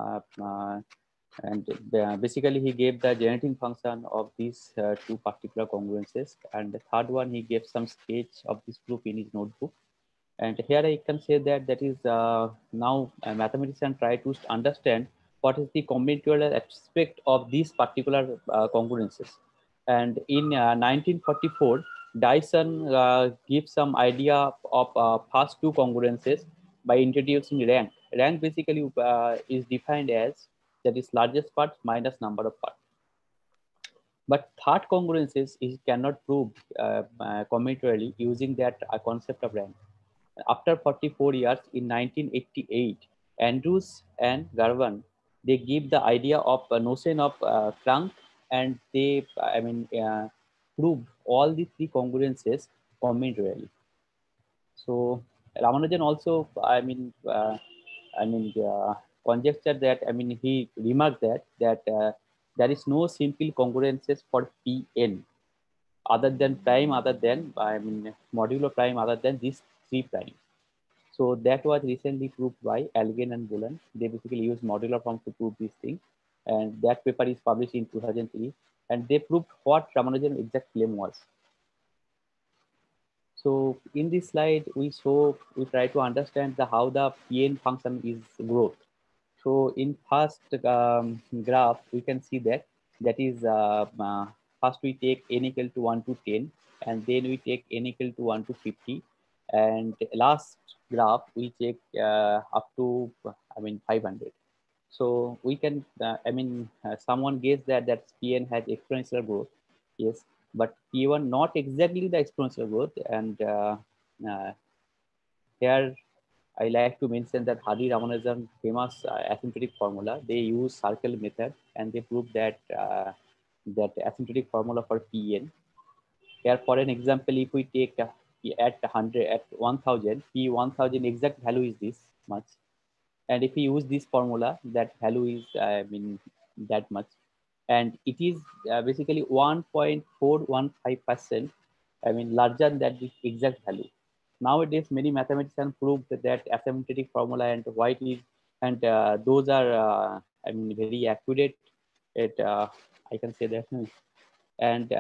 [SPEAKER 6] and basically he gave the generating function of these 2 particular congruences. And the third one he gave some sketch of this proof in his notebook. And here I can say that is now a mathematician try to understand what is the combinatorial aspect of these particular congruences. And in 1944, Dyson gives some idea of first two congruences by introducing rank. Rank basically is defined as that is largest part minus number of parts. But third congruences is cannot prove commutatively using that concept of rank. After 44 years, in 1988, Andrews and Garvan, they give the idea of a notion of crank, and they, prove all the three congruences commutatively. So Ramanujan also, conjecture that, he remarked that there is no simple congruences for Pn other than prime, other than, modulo prime, other than these three primes. So that was recently proved by Algen and Bolan. They basically use modular form to prove this thing. And that paper is published in 2003. And they proved what Ramanujan's exact claim was. So in this slide, we try to understand how the Pn function is growth. So in first graph, we can see that is first we take n equal to 1 to 10, and then we take n equal to 1 to 50, and last graph we take up to 500. So we can someone guessed that Pn has exponential growth, yes, but P1 not exactly the exponential growth, and here I like to mention that Hadi Ramanujan famous asymptotic formula. They use circle method, and they prove that that asymptotic formula for Pn. Here, for an example, if we take at 100, at 1000, P1000 exact value is this much, and if we use this formula, that value is that much, and it is basically 1.415%. Larger than the exact value. Nowadays, many mathematicians prove that asymptotic formula and why it is, and those are very accurate. I can say that. And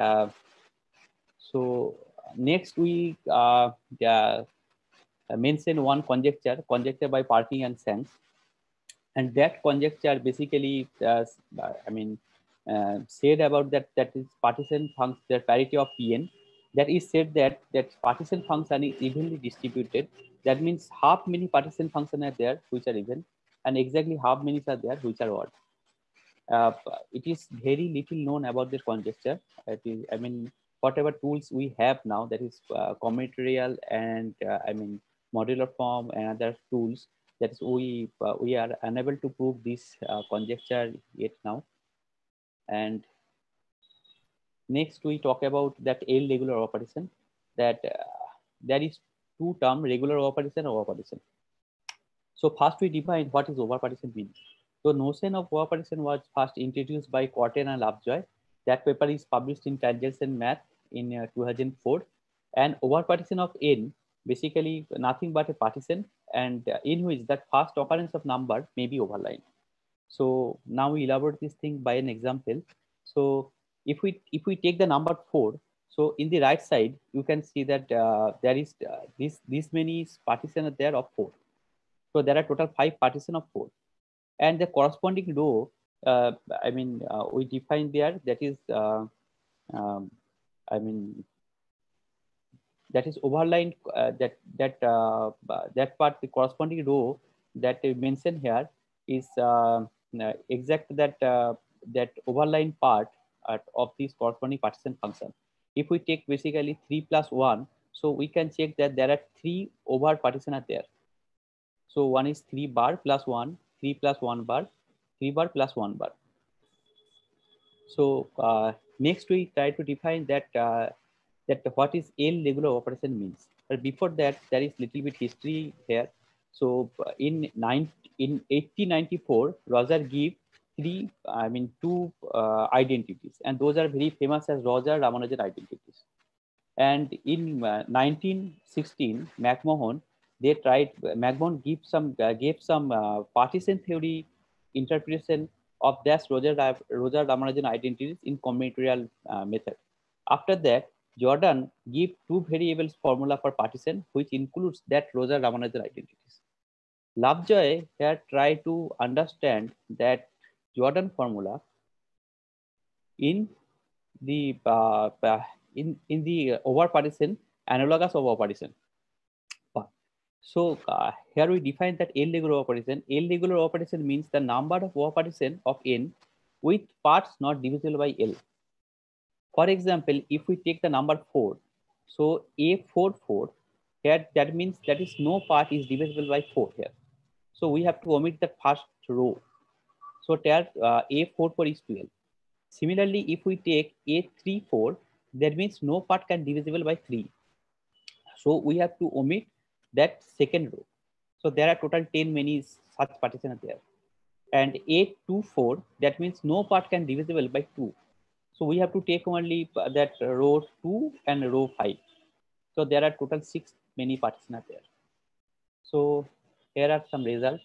[SPEAKER 6] so next we mention one conjecture by Parkin and Sands, and that conjecture basically said about that is partition function, the parity of Pn. That is said that partition function is evenly distributed. That means half many partition functions are there which are even, and exactly half many are there which are odd. It is very little known about this conjecture. It is, whatever tools we have now, that is combinatorial and modular form and other tools, that is we are unable to prove this conjecture yet now. And next, we talk about that L regular operation, that there is two terms, regular operation or operation. So first we define what is overpartition means. So notion of overpartition was first introduced by Quarten and Lovejoy. That paper is published in Tangents and Math in 2004. And overpartition of N, basically nothing but a partition, and in which that first occurrence of number may be overlined. So now we elaborate this thing by an example. So if we take the number 4, so in the right side you can see that there is this many partitions there of 4. So there are total 5 partitions of 4, and the corresponding row we define there, that is that is overlined, that part, the corresponding row that we mentioned here is exact that overline part of this corresponding partition function. If we take basically 3 plus 1, so we can check that there are 3 over partition are there. So one is 3 bar plus 1, 3 plus 1 bar, 3 bar plus 1 bar. So next we try to define that what is L regular operation means. But before that, there is little bit history here. So in 1894, Roger gave two identities, and those are very famous as Roger-Ramanujan identities. And in 1916, McMahon gave some partition theory interpretation of that Roger-Ramanujan identities in combinatorial method. After that, Jordan gave 2 variables formula for partition, which includes that Roger-Ramanujan identities. Lovejoy here tried to understand that Jordan formula in the in the over partition, analogous over partition. So here we define that L regular over partition. L regular over partition means the number of over partition of n with parts not divisible by L. For example, if we take the number 4, so A44, here that means that is no part is divisible by 4 here. So we have to omit the first row. So there A44 is 12. Similarly, if we take A34, that means no part can divisible by 3. So we have to omit that second row. So there are total 10 many such partitions there. And A24, that means no part can divisible by 2. So we have to take only that row 2 and row 5. So there are total 6 many partitions there. So here are some results.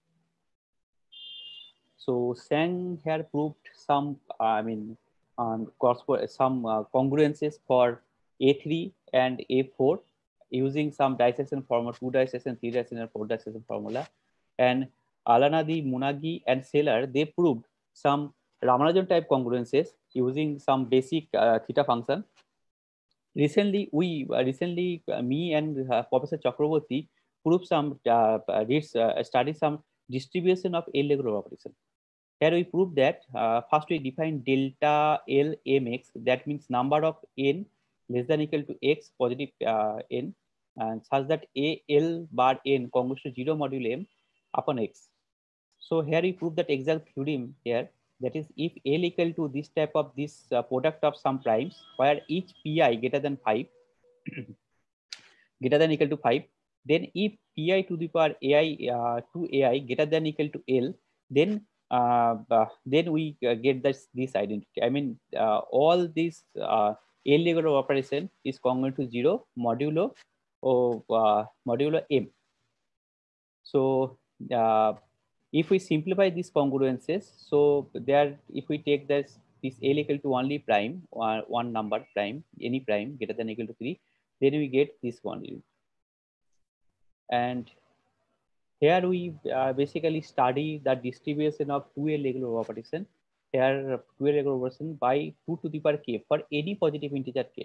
[SPEAKER 6] So Sang here proved some, some congruences for A3 and A4 using some dissection formula, 2 dissection, 3 dissection, and 4 dissection formula. And Alanadi, Munagi, and Seller, they proved some Ramanujan type congruences using some basic theta function. Recently, me and Professor Chakraborty proved some studied some distribution of L regular operation. Here we prove that first we define delta L mx, that means number of n less than equal to x positive n, and such that a L bar n congruous to 0 modulo m upon x. So here we prove that exact theorem here, that is if L equal to this type of this product of some primes where each pi greater than 5 greater than equal to 5, then if pi to the power ai to ai greater than equal to L, then we get this identity. I mean, all this L regular operation is congruent to 0 modulo m. So if we simplify these congruences, so there, if we take this L equal to only prime, one number prime, any prime greater than equal to 3, then we get this one. And here we basically study the distribution of 2L regular operation. Here 2L regular operation by 2 to the power k for any positive integer k.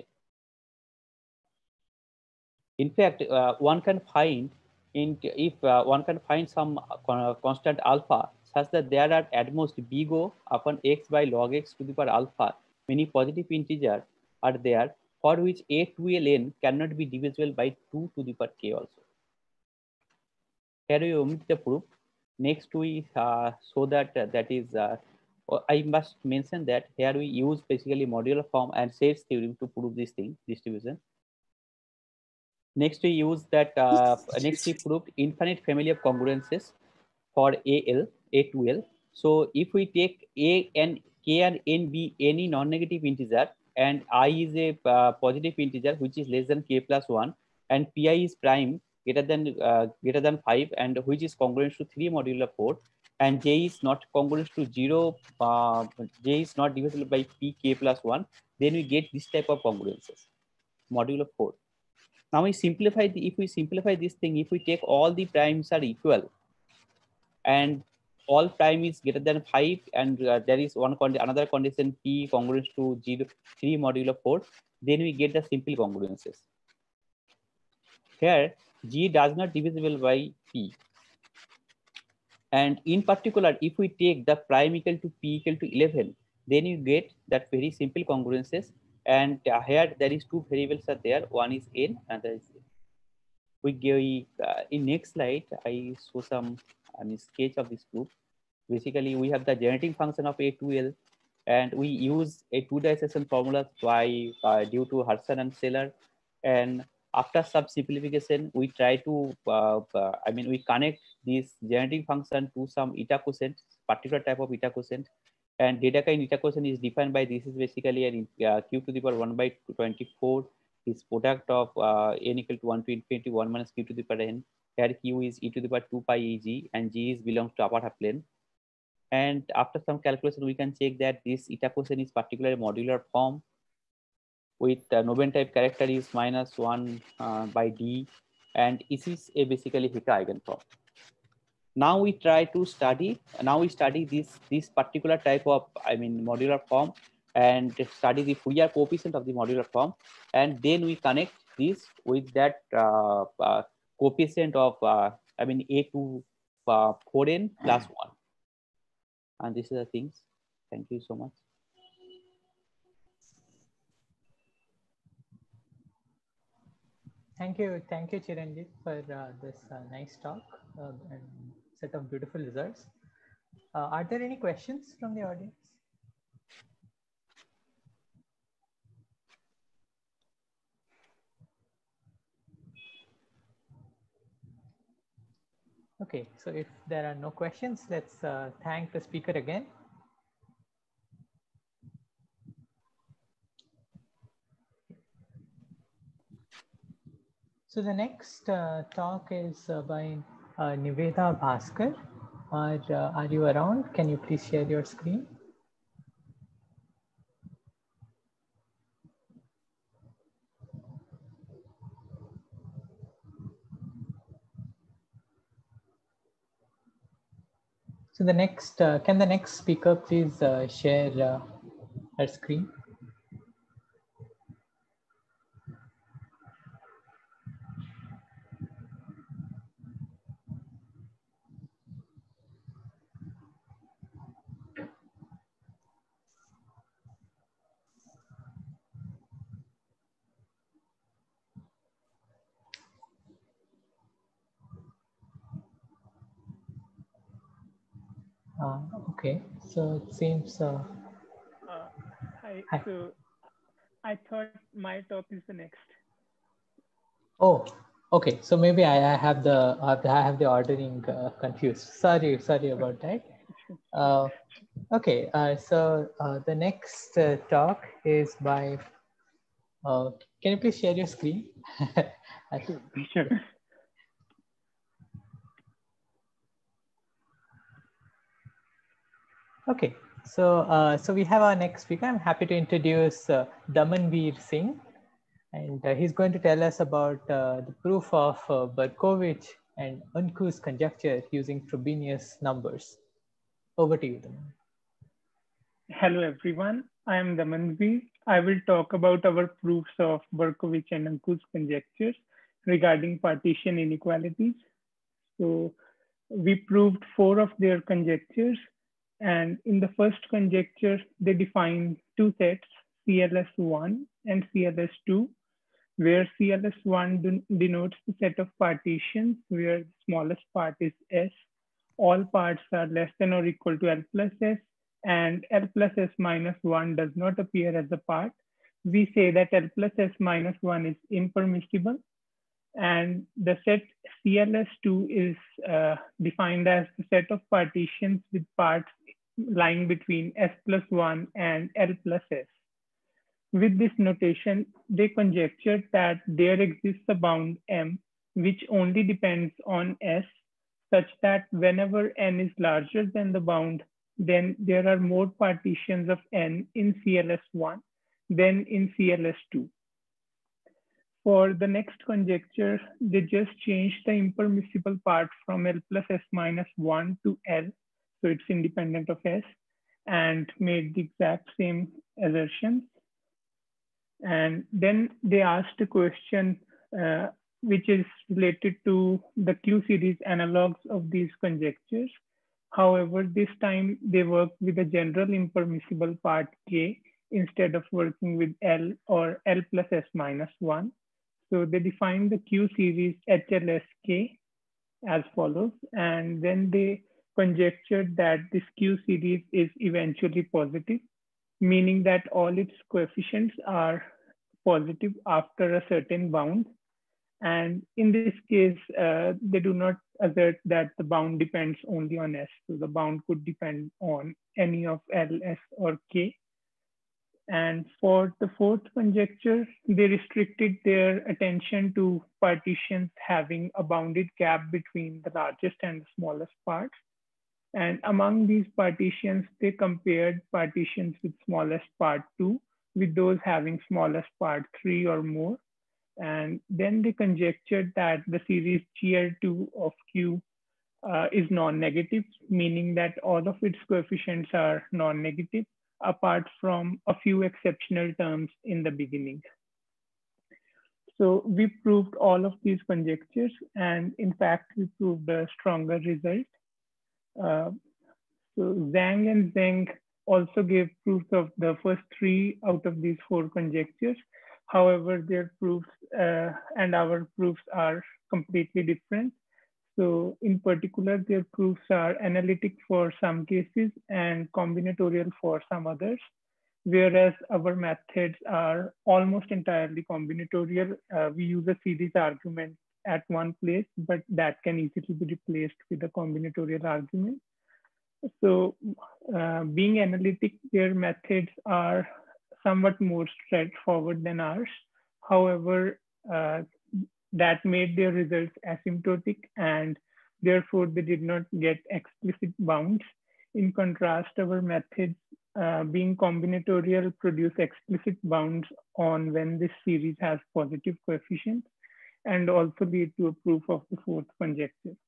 [SPEAKER 6] In fact, one can find one can find some constant alpha such that there are at most big O upon x by log x to the power alpha many positive integers are there for which A2LN cannot be divisible by 2 to the power k also. Here we omit the proof. Next we show that that is I must mention that here we use basically modular form and Say's theorem to prove this thing, distribution. Next we use that next we proved infinite family of congruences for A2L. So if we take A and K and N be any non-negative integer and I is a positive integer which is less than k plus 1 and Pi is prime greater than 5 and which is congruent to 3 modulo 4 and J is not congruent to 0, J is not divisible by P k plus 1, then we get this type of congruences, modulo 4. Now we simplify if we simplify this thing, if we take all the primes are equal and all prime is greater than 5 and there is another condition P congruent to 3 modulo 4, then we get the simple congruences. Here G does not divisible by P. And in particular, if we take the prime equal to P equal to 11, then you get that very simple congruences. And here there is two variables are there. One is N, another is N. We give in next slide, I show some sketch of this group. Basically, we have the generating function of A2L, and we use a 2 dissection formula by due to Hudson and Seller. And after some simplification, we try to we connect this generating function to some eta quotient, particular type of eta quotient. And data kind eta quotient is defined by this is basically an q to the power 1 by 24 is product of n equal to 1 to infinity 1 minus q to the power n. Here q is e to the power 2 pi eg and g is belongs to upper half plane. And after some calculation, we can check that this eta quotient is particularly modular form with Nobel type character is -1 by d, and this is a basically Hita eigenform. Now we try to study. Now we study this particular type of modular form and study the Fourier coefficient of the modular form, and then we connect this with that coefficient of a to 4n plus 1. And these are the things. Thank you so much.
[SPEAKER 2] Thank you, Chiranjeev, for this nice talk and set of beautiful results. Are there any questions from the audience? Okay, so if there are no questions, let's thank the speaker again. So the next talk is by Niveda Bhaskar. Are you around? Can you please share your screen? So the next, can the next speaker please share her screen? Okay, so it seems.
[SPEAKER 7] Hi.
[SPEAKER 2] Hi.
[SPEAKER 7] So I thought my talk is the next.
[SPEAKER 2] Oh, okay. So maybe I have the ordering confused. Sorry about that. Okay. So the next talk is by. Can you please share your screen?
[SPEAKER 7] Sure.
[SPEAKER 2] Okay, so so we have our next speaker. I'm happy to introduce Damanveer Singh, and he's going to tell us about the proof of Berkovich and Encke's conjecture using Frobenius numbers. Over to you, Daman.
[SPEAKER 7] Hello, everyone. I am Damanveer. I will talk about our proofs of Berkovich and Encke's conjectures regarding partition inequalities. So we proved 4 of their conjectures. And in the first conjecture, they defined 2 sets, CLS1 and CLS2, where CLS1 denotes the set of partitions where the smallest part is S, all parts are less than or equal to L plus S, and L plus S minus 1 does not appear as a part. We say that L plus S minus 1 is impermissible. And the set CLS2 is defined as the set of partitions with parts lying between S plus 1 and L plus S. With this notation, they conjectured that there exists a bound M which only depends on S, such that whenever N is larger than the bound, then there are more partitions of N in CLS1 than in CLS2. For the next conjecture, they just changed the impermissible part from L plus S minus 1 to L, so it's independent of S, and made the exact same assertions. And then they asked a question which is related to the Q series analogs of these conjectures. However, this time they worked with a general impermissible part K instead of working with L or L plus S minus 1. So they defined the Q series HLSK as follows, and then they conjectured that this Q series is eventually positive, meaning that all its coefficients are positive after a certain bound. And in this case, they do not assert that the bound depends only on S. So the bound could depend on any of L, S, or K. And for the fourth conjecture, they restricted their attention to partitions having a bounded gap between the largest and the smallest parts. And among these partitions, they compared partitions with smallest part 2 with those having smallest part 3 or more. And then they conjectured that the series GL2 of Q is non-negative, meaning that all of its coefficients are non-negative apart from a few exceptional terms in the beginning. So we proved all of these conjectures, and in fact, we proved a stronger result. So Zhang and Zeng also gave proofs of the first 3 out of these 4 conjectures. However, their proofs and our proofs are completely different. So in particular, their proofs are analytic for some cases and combinatorial for some others, whereas our methods are almost entirely combinatorial. We use a series argument at one place, but that can easily be replaced with a combinatorial argument. So being analytic, their methods are somewhat more straightforward than ours. However, that made their results asymptotic, and therefore they did not get explicit bounds. In contrast, our methods, being combinatorial, produce explicit bounds on when this series has positive coefficients, and also lead to a proof of the 4th conjecture.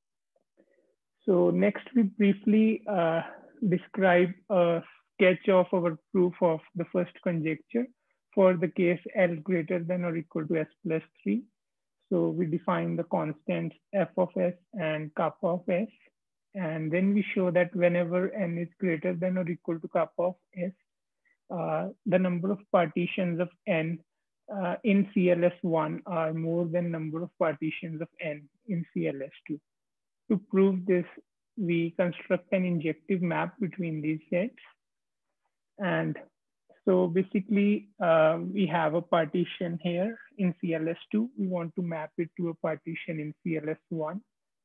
[SPEAKER 7] So next, we briefly describe a sketch of our proof of the first conjecture for the case L greater than or equal to S plus 3. So we define the constants f of s and kappa of s. And then we show that whenever n is greater than or equal to kappa of s, the number of partitions of n in CLS1 are more than number of partitions of n in CLS2. To prove this, we construct an injective map between these sets. And so basically, we have a partition here in CLS2. We want to map it to a partition in CLS1.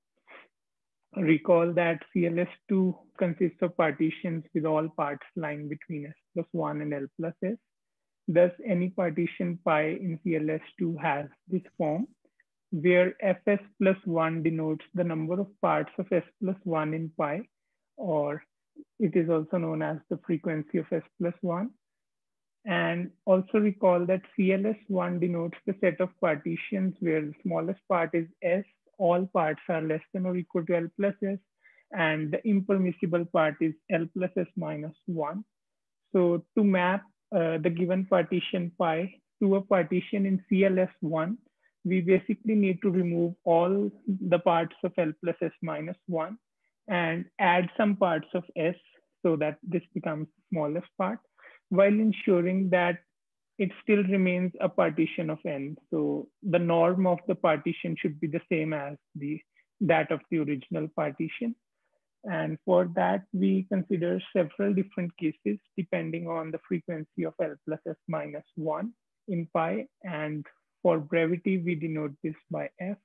[SPEAKER 7] Recall that CLS2 consists of partitions with all parts lying between S plus 1 and L plus S. Thus, any partition pi in CLS2 has this form, where Fs plus 1 denotes the number of parts of S plus 1 in pi, or it is also known as the frequency of S plus 1. And also recall that CLS1 denotes the set of partitions where the smallest part is S, all parts are less than or equal to L plus S, and the impermissible part is L plus S minus 1. So to map the given partition pi to a partition in CLS1, we basically need to remove all the parts of L plus S minus 1 and add some parts of S so that this becomes the smallest part, while ensuring that it still remains a partition of n. So the norm of the partition should be the same as that of the original partition. And for that, we consider several different cases depending on the frequency of L plus S minus 1 in pi. And for brevity, we denote this by F.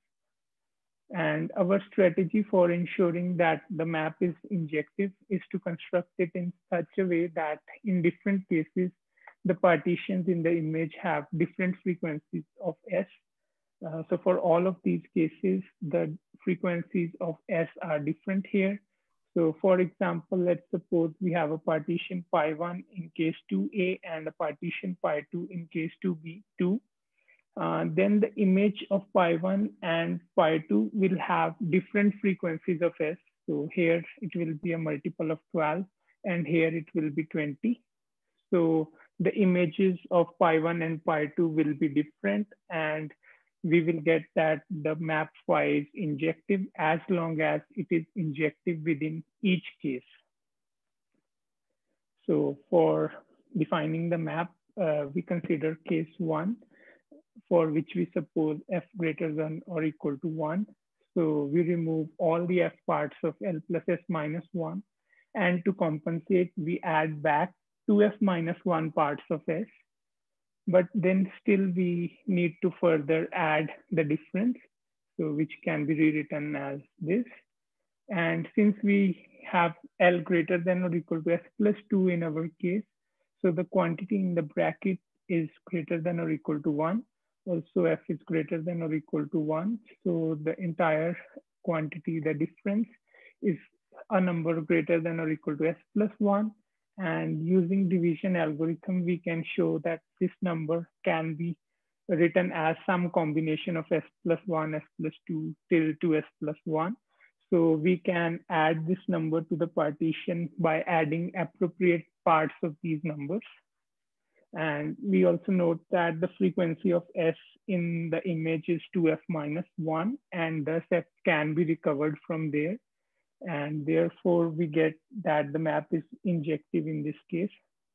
[SPEAKER 7] And our strategy for ensuring that the map is injective is to construct it in such a way that in different cases, the partitions in the image have different frequencies of S. So for all of these cases, the frequencies of S are different here. So for example, let's suppose we have a partition pi1 in case 2a and a partition pi2 in case 2b2. Then the image of pi1 and pi2 will have different frequencies of S. So here it will be a multiple of 12, and here it will be 20. So the images of pi1 and pi2 will be different, and we will get that the map phi is injective as long as it is injective within each case. So for defining the map, we consider case 1, for which we suppose f greater than or equal to 1. So we remove all the f parts of L plus S minus 1. And to compensate, we add back 2f minus 1 parts of S. But then still we need to further add the difference, so which can be rewritten as this. And since we have L greater than or equal to S plus 2 in our case, so the quantity in the bracket is greater than or equal to 1. Also, F is greater than or equal to 1. So the entire quantity, the difference, is a number greater than or equal to S plus 1. And using division algorithm, we can show that this number can be written as some combination of S plus 1, S plus 2 till 2S plus 1. So we can add this number to the partition by adding appropriate parts of these numbers. And we also note that the frequency of S in the image is 2f minus 1, and thus f can be recovered from there. And therefore, we get that the map is injective in this case.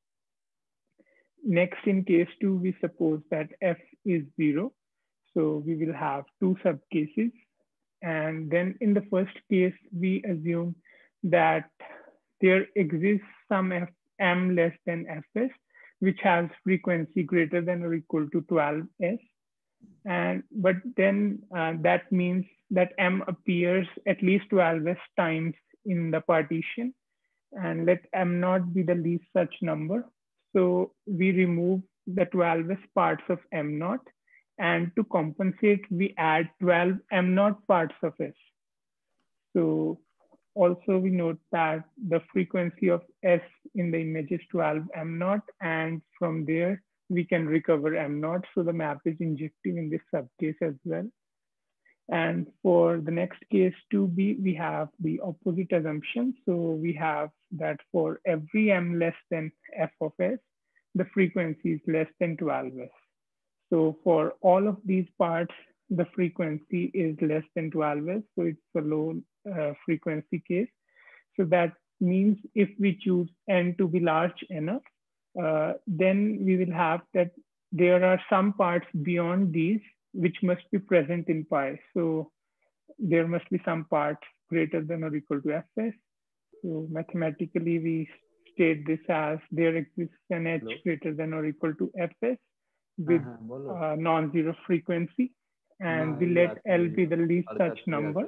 [SPEAKER 7] Next, in case 2, we suppose that f is 0. So we will have two subcases. And then in the first case, we assume that there exists some m less than fs, which has frequency greater than or equal to 12s. But then that means that m appears at least 12s times in the partition, and let m not be the least such number. So we remove the 12s parts of m naught, and to compensate, we add 12 m naught parts of s. So also we note that the frequency of S in the image is 12 m naught, and from there we can recover m naught. So the map is injective in this subcase as well. And for the next case 2b, we have the opposite assumption. So we have that for every m less than f of s, the frequency is less than 12s. So for all of these parts, the frequency is less than 12s. So it's a low frequency case. So that means if we choose n to be large enough, then we will have that there are some parts beyond these which must be present in pi. So there must be some parts greater than or equal to fs. So mathematically, we state this as there exists an h greater than or equal to fs with non-zero frequency, and we let L be the least such number.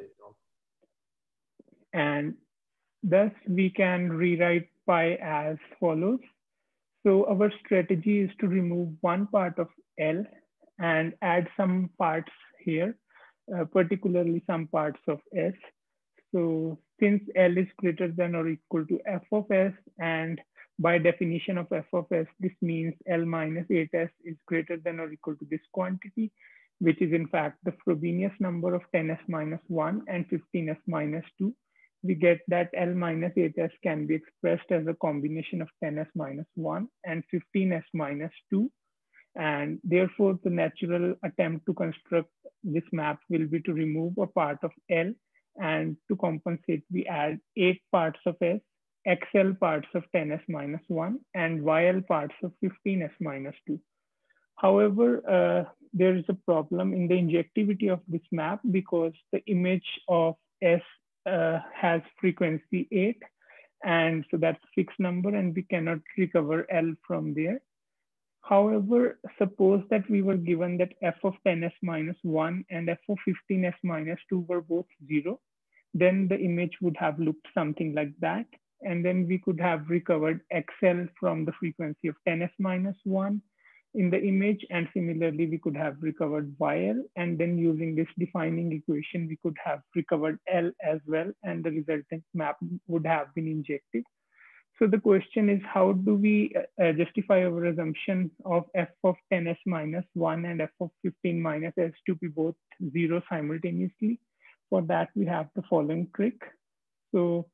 [SPEAKER 7] And thus we can rewrite pi as follows. So our strategy is to remove one part of L and add some parts here, particularly some parts of S. So since L is greater than or equal to f of s, and by definition of f of s, this means L minus 8s is greater than or equal to this quantity, which is in fact the Frobenius number of 10s minus 1 and 15s minus 2. We get that L minus 8s can be expressed as a combination of 10s minus 1 and 15s minus 2. And therefore, the natural attempt to construct this map will be to remove a part of L, and to compensate, we add 8 parts of S, XL parts of 10s minus 1, and YL parts of 15s minus 2. However, there is a problem in the injectivity of this map because the image of S has frequency 8, and so that's a fixed number, and we cannot recover L from there. However, suppose that we were given that f of 10s minus 1 and f of 15s minus 2 were both 0, then the image would have looked something like that. And then we could have recovered XL from the frequency of 10s minus 1 in the image. And similarly, we could have recovered YL. And then using this defining equation, we could have recovered L as well. And the resultant map would have been injected. So the question is, how do we justify our assumption of f of 10s minus 1 and f of 15 minus s to be both 0 simultaneously? For that, we have the following trick. So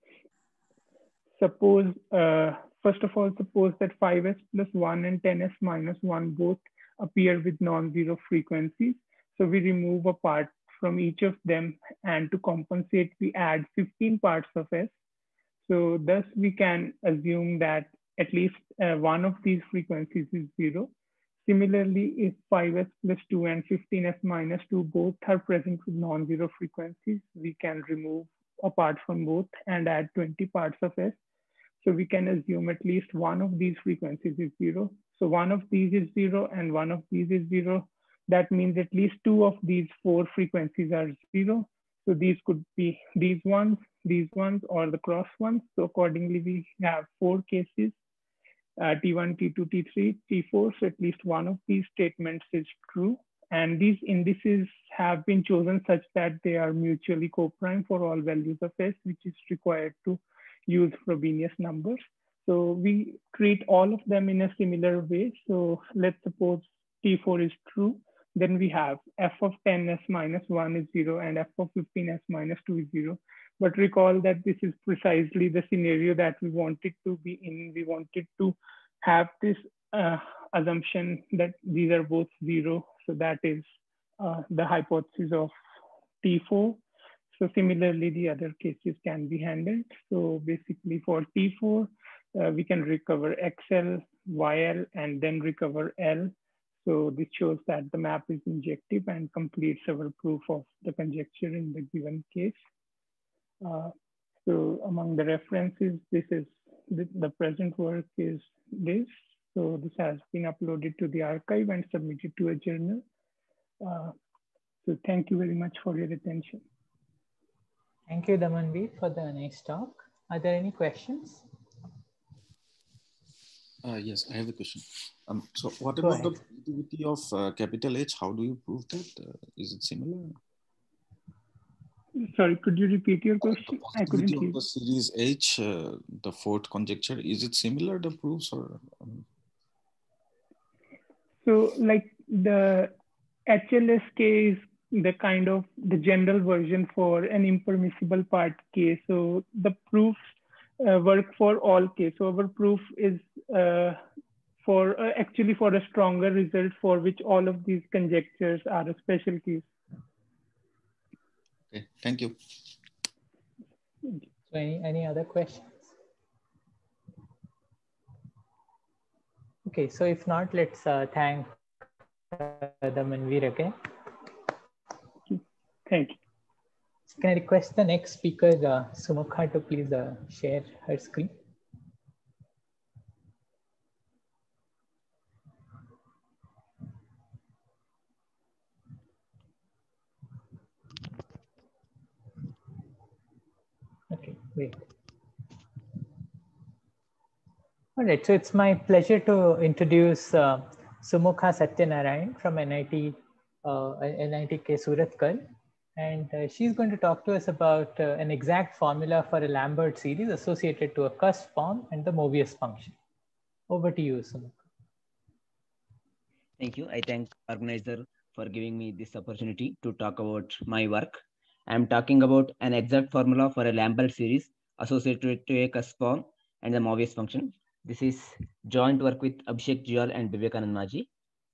[SPEAKER 7] suppose, first of all, suppose that 5s plus 1 and 10s minus 1 both appear with non-zero frequencies. So we remove a part from each of them, and to compensate, we add 15 parts of s. So thus we can assume that at least one of these frequencies is 0. Similarly, if 5s plus 2 and 15s minus 2 both are present with non-zero frequencies, we can remove a part from both and add 20 parts of s. So we can assume at least one of these frequencies is 0. So one of these is 0 and one of these is 0. That means at least 2 of these 4 frequencies are 0. So these could be these ones, or the cross ones. So accordingly, we have 4 cases, T1, T2, T3, T4. So at least one of these statements is true. And these indices have been chosen such that they are mutually coprime for all values of S, which is required to use Frobenius numbers. So we treat all of them in a similar way. So let's suppose T4 is true. Then we have f of 10s minus 1 is 0 and f of 15s minus 2 is 0. but recall that this is precisely the scenario that we wanted to be in. We wanted to have this assumption that these are both 0. So that is the hypothesis of T4. So similarly, the other cases can be handled. So basically for T4, we can recover XL, YL, and then recover L. So this shows that the map is injective and completes our proof of the conjecture in the given case. So among the references, this is the present work is this. So this has been uploaded to the archive and submitted to a journal. So thank you very much for your attention.
[SPEAKER 2] Thank you, Damanveer, for the nice talk. Are there any questions?
[SPEAKER 4] Yes, I have a question. So what about the positivity of capital H? How do you prove that? Is it similar?
[SPEAKER 7] Sorry, could you repeat your question?
[SPEAKER 4] I couldn't hear. The series H, the fourth conjecture, is it similar, the proofs, or?
[SPEAKER 7] So like the HLSK is the kind of the general version for an impermissible part K. So the proofs work for all K. So our proof is for actually for a stronger result for which all of these conjectures are a special case.
[SPEAKER 4] Okay, thank you.
[SPEAKER 2] So any other questions? Okay, so if not, let's thank Damanveer again.
[SPEAKER 7] Thank you.
[SPEAKER 2] Can I request the next speaker, Sumukha, to please share her screen? Okay, great. All right, so it's my pleasure to introduce Sumukha Satyanarayan from NIT K Surathkal. And she's going to talk to us about an exact formula for a Lambert series associated to a cusp form and the Mobius function. Over to you, Sumukha.
[SPEAKER 8] Thank you. I thank the organizer for giving me this opportunity to talk about my work. I'm talking about an exact formula for a Lambert series associated to a cusp form and the Mobius function. This is joint work with Abhishek Juyal and Vivekanand Majhi.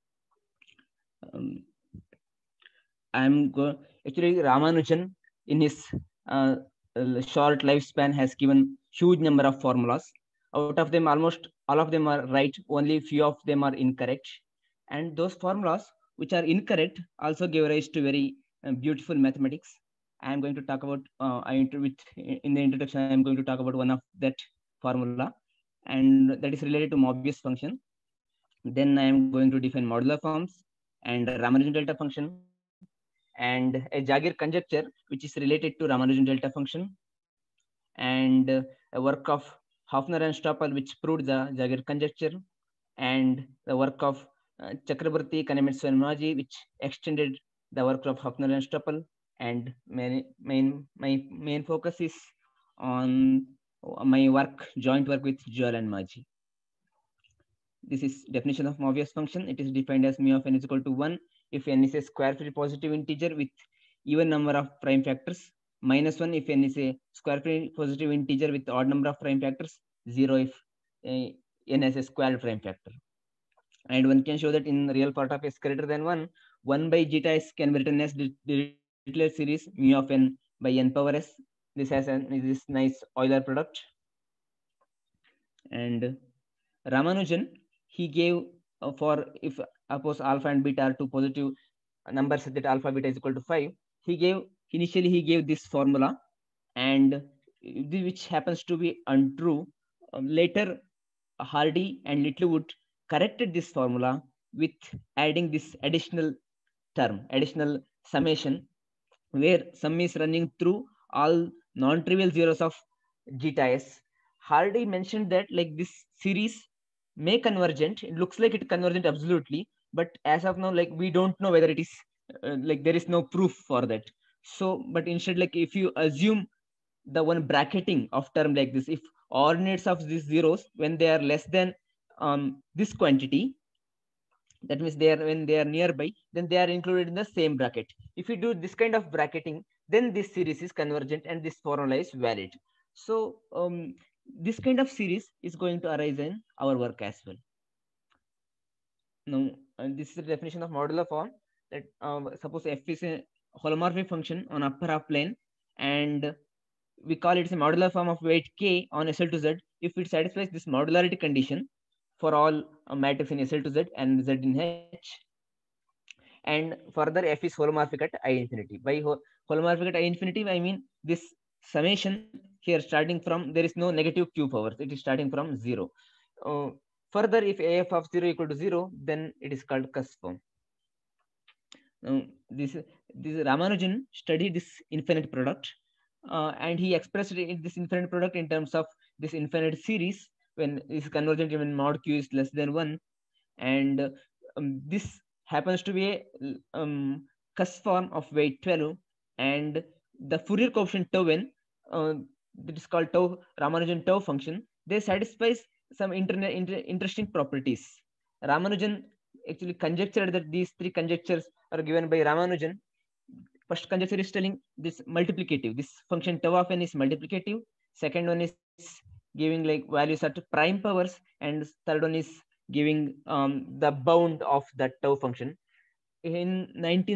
[SPEAKER 8] Actually, Ramanujan in his short lifespan has given huge number of formulas. Out of them, almost all of them are right. Only few of them are incorrect. And those formulas which are incorrect also give rise to very beautiful mathematics. I am going to talk about, in the introduction, I am going to talk about one of that formula, and that is related to Mobius function. Then I am going to define modular forms and Ramanujan delta function, and a Jagier conjecture, which is related to Ramanujan delta function, and a work of Hofner and Stoppel, which proved the Jagier conjecture, and the work of Chakraborty, Kanemitsu, and Majhi, which extended the work of Hofner and Stoppel. And my main focus is on my work, joint work with Juyal and Majhi. This is definition of Mobius function. It is defined as mu of n is equal to 1 if n is a square free positive integer with even number of prime factors, minus 1 if n is a square free positive integer with odd number of prime factors, 0 if n has a squared prime factor. And one can show that in real part of s greater than 1 by zeta s can be written as the Dirichlet series mu of n by n power s. This has this nice Euler product. And Ramanujan, he gave for if suppose alpha and beta are two positive numbers that alpha beta is equal to 5, initially he gave this formula, and which happens to be untrue. Later Hardy and Littlewood corrected this formula with adding this additional term, additional summation, where sum is running through all non-trivial zeros of zeta s. Hardy mentioned that like this series may convergent. It looks like it convergent absolutely, but as of now, like we don't know whether it is like there is no proof for that. So, but instead, like if you assume the one bracketing of term like this, if ordinates of these zeros when they are less than this quantity, that means when they are nearby, then they are included in the same bracket. If you do this kind of bracketing, then this series is convergent and this formula is valid. So this kind of series is going to arise in our work as well. Now, this is the definition of modular form. That suppose f is a holomorphic function on upper half plane, and we call it a modular form of weight k on SL to Z if it satisfies this modularity condition for all matrix in SL to Z and Z in H. And further, f is holomorphic at I infinity. By holomorphic at I infinity, I mean this summation here starting from, there is no negative q powers. It is starting from 0. Further, if AF of 0 equal to 0, then it is called cusp form. Now, this Ramanujan studied this infinite product, and he expressed this infinite product in terms of this infinite series when is convergent when mod q is less than 1, and this happens to be a cusp form of weight 12, and the Fourier coefficient tau n, that is called tau Ramanujan tau function, they satisfies some interesting properties. Ramanujan actually conjectured that these three conjectures are given by Ramanujan. First conjecture is telling this multiplicative. This function tau of n is multiplicative. Second one is giving like values at prime powers, and third one is giving the bound of that tau function. In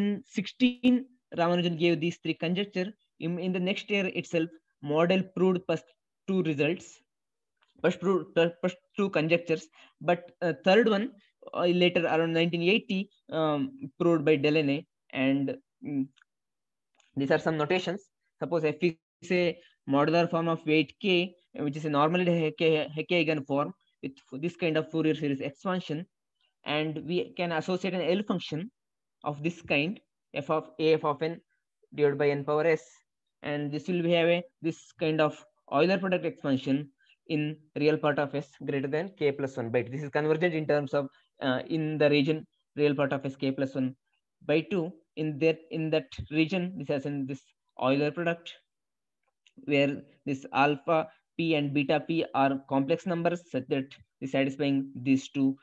[SPEAKER 8] 1916, Ramanujan gave these three conjecture. In the next year itself, Mordell proved first two results. First two conjectures, but third one later around 1980 proved by Delaunay, and these are some notations. Suppose f is a modular form of weight k, which is a normally Hecke eigenform with this kind of Fourier series expansion, and we can associate an L function of this kind, f of n divided by n power s, and this will have this kind of Euler product expansion in real part of s greater than k plus 1 by 2. This is convergent in terms of in the region real part of s k plus 1 by 2. In that region, this has in this Euler product where this alpha p and beta p are complex numbers such that is satisfying these two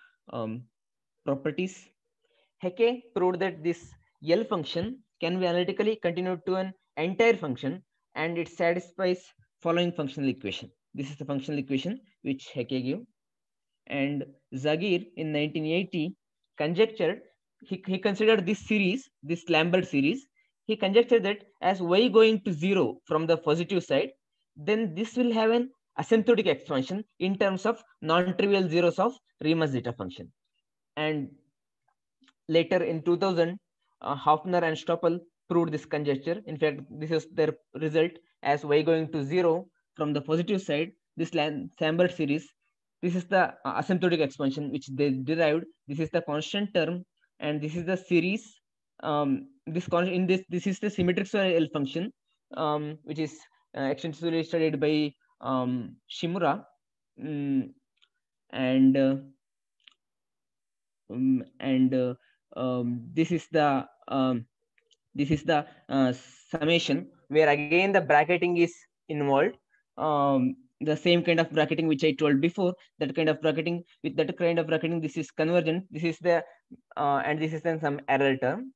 [SPEAKER 8] properties. Hecke proved that this L function can be analytically continued to an entire function, and it satisfies following functional equation. This is the functional equation which Hecke gave. And Zagir in 1980 conjectured, he considered this series, this Lambert series, he conjectured that as y going to 0 from the positive side, then this will have an asymptotic expansion in terms of non-trivial zeros of Riemann zeta function. And later in 2000, Hofner and Stoppel proved this conjecture. In fact, this is their result as y going to 0 from the positive side, this Lambert series, this is the asymptotic expansion which they derived. This is the constant term, and this is the series. This is the symmetric square L function, which is extensively studied by Shimura, this is the summation where again the bracketing is involved. The same kind of bracketing which I told before, that kind of bracketing, with that kind of bracketing, this is convergent. This is the and this is then some error term.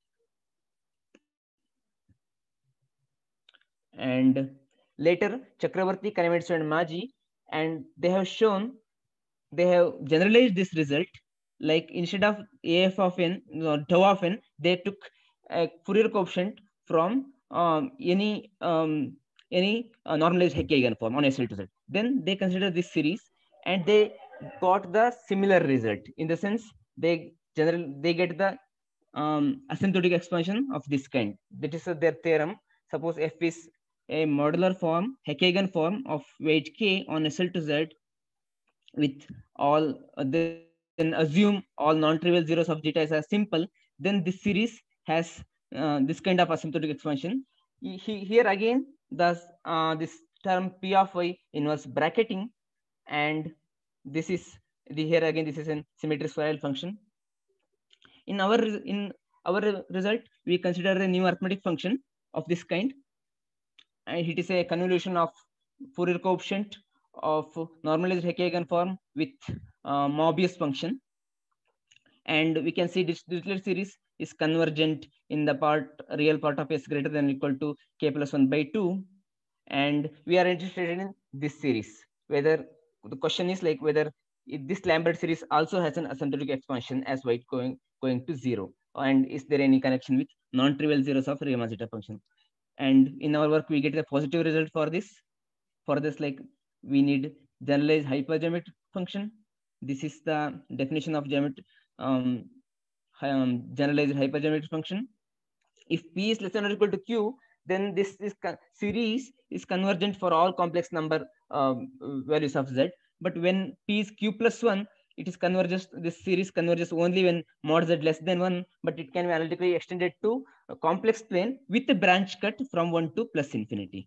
[SPEAKER 8] And later Chakravarti, Kanemitsu and Maji, and they have generalized this result. Like instead of AF of n, tau of n, they took a Fourier coefficient from any normalized Hecke eigenform on SL to Z. Then they consider this series, and they got the similar result in the sense they get the asymptotic expansion of this kind. That is their theorem. Suppose f is a modular form, Hecke eigenform of weight k on SL to Z with all then assume all non-trivial zeros of zeta as simple, then this series has this kind of asymptotic expansion. Here again, thus this term p of y involves bracketing, and this is here again this is a symmetric spiral function. In our result, we consider a new arithmetic function of this kind, and it is a convolution of Fourier coefficient of normalized Hecke eigenform with Mobius function, and we can see this Dirichlet series is convergent in the real part of S greater than or equal to k plus 1 by 2. And we are interested in this series, whether the question is like whether if this Lambert series also has an asymptotic expansion as y going to 0, and is there any connection with non-trivial zeros of Riemann zeta function. And in our work we get a positive result for this. For this, like, we need generalized hypergeometric function. This is the definition of generalized hypergeometric function. If p is less than or equal to q, then this series is convergent for all complex number values of z. But when p is q plus 1, it is converges. This series converges only when mod z less than 1, but it can be analytically extended to a complex plane with a branch cut from 1 to plus infinity.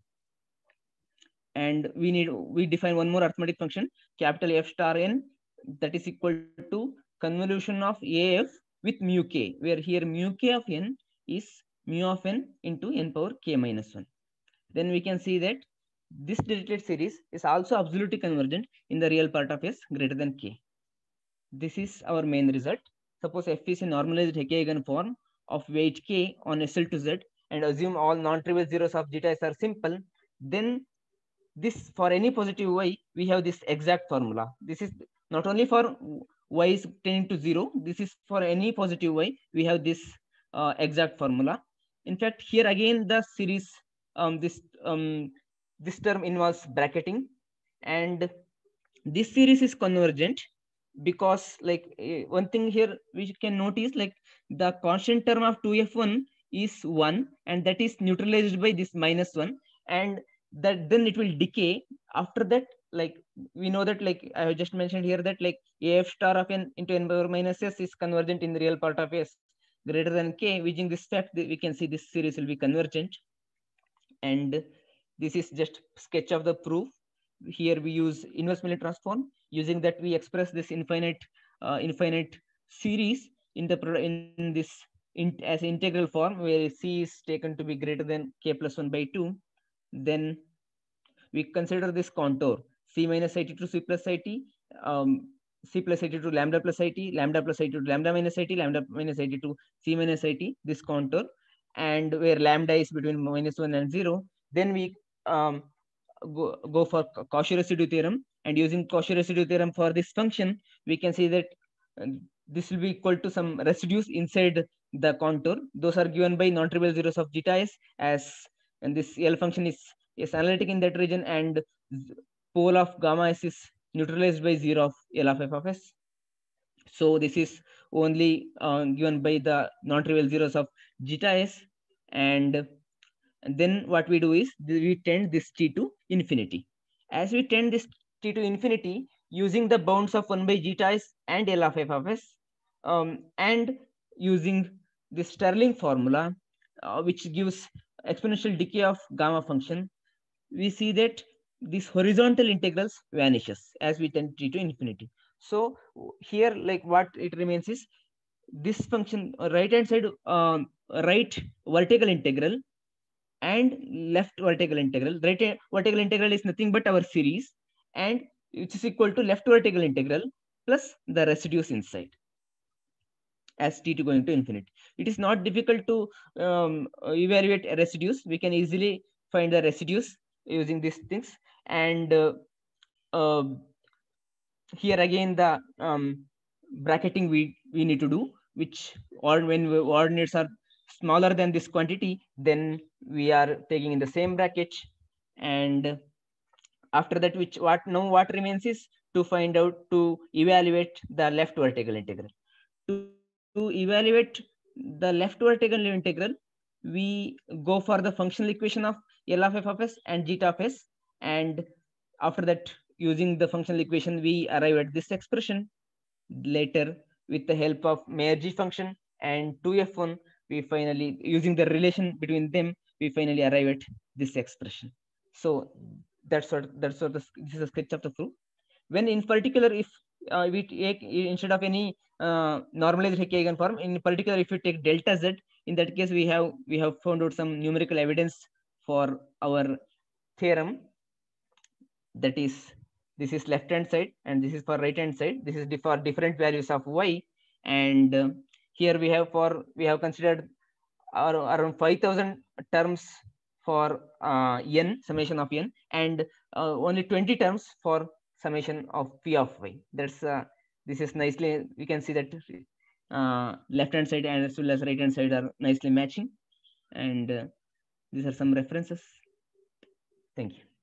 [SPEAKER 8] And we define one more arithmetic function, capital F star n, that is equal to convolution of AF with mu k, where here mu k of n is mu of n into n power k minus 1. Then we can see that this Dirichlet series is also absolutely convergent in the real part of S greater than k. This is our main result. Suppose F is a normalized Hecke eigenform of weight k on SL to Z, and assume all non-trivial zeros of zeta s are simple, then this, for any positive y, we have this exact formula. This is not only for y is tending to 0, this is for any positive y, we have this exact formula. In fact, here again the series, this term involves bracketing, and this series is convergent because, like, one thing here we can notice, like, the constant term of 2f1 is 1, and that is neutralized by this minus 1, and that then it will decay. After that, like, we know that, like I have just mentioned here, that like AF star of n into n power minus s is convergent in the real part of S greater than k. Using this fact, we can see this series will be convergent. And this is just sketch of the proof. Here we use inverse Millet transform. Using that, we express this infinite series in the as integral form, where c is taken to be greater than k plus 1 by 2. Then we consider this contour c minus it to c plus it, c plus it to lambda plus it, lambda plus it to lambda minus it, lambda minus it to c minus it, this contour, and where lambda is between minus 1 and 0. Then we go for Cauchy residue theorem, and using Cauchy residue theorem for this function, we can see that this will be equal to some residues inside the contour. Those are given by non-trivial zeros of zeta s, and this L function is analytic in that region, and pole of gamma s is neutralized by 0 of L of f of s. So this is only given by the non-trivial zeros of zeta s, and then what we do is we tend this t to infinity. As we tend this t to infinity, using the bounds of 1 by zeta s and L of f of s, and using the Stirling formula, which gives exponential decay of gamma function, we see that this horizontal integrals vanishes as we tend t to infinity. So here, like, what it remains is this function, right hand side, right vertical integral and left vertical integral. Right vertical integral is nothing but our series, and which is equal to left vertical integral plus the residues inside as t to going to infinity. It is not difficult to evaluate residues. We can easily find the residues using these things. And here again the bracketing we need to do, which, or when coordinates are smaller than this quantity, then we are taking in the same bracket. And after that, what remains is to find out, to evaluate the left vertical integral. To evaluate the left vertical integral, we go for the functional equation of L of f of s and zeta of s, and after that, using the functional equation, we arrive at this expression. Later, with the help of Mayer-G function and 2f1, we finally, using the relation between them, we finally arrive at this expression. So this is a sketch of the proof. When in particular, if we take, instead of any normalized Hecke eigenform, in particular, if you take delta z, in that case we have found out some numerical evidence for our theorem. That is, this is left hand side and this is for right hand side. This is for different values of y, and Here we have considered around 5,000 terms for n, summation of n, and only 20 terms for summation of p of y. That's this is nicely, we can see that left hand side and as well as right hand side are nicely matching, and these are some references. Thank you.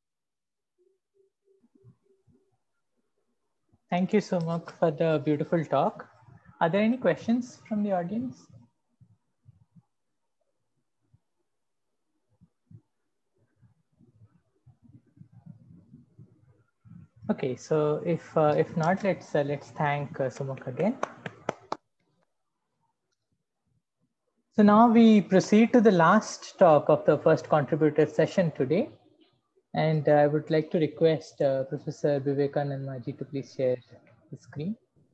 [SPEAKER 2] Thank you so much for the beautiful talk. Are there any questions from the audience? Okay, so if not, let's thank Sumukh again. So now we proceed to the last talk of the first contributor session today, and I would like to request Professor Vivekanand Majhi to please share the screen.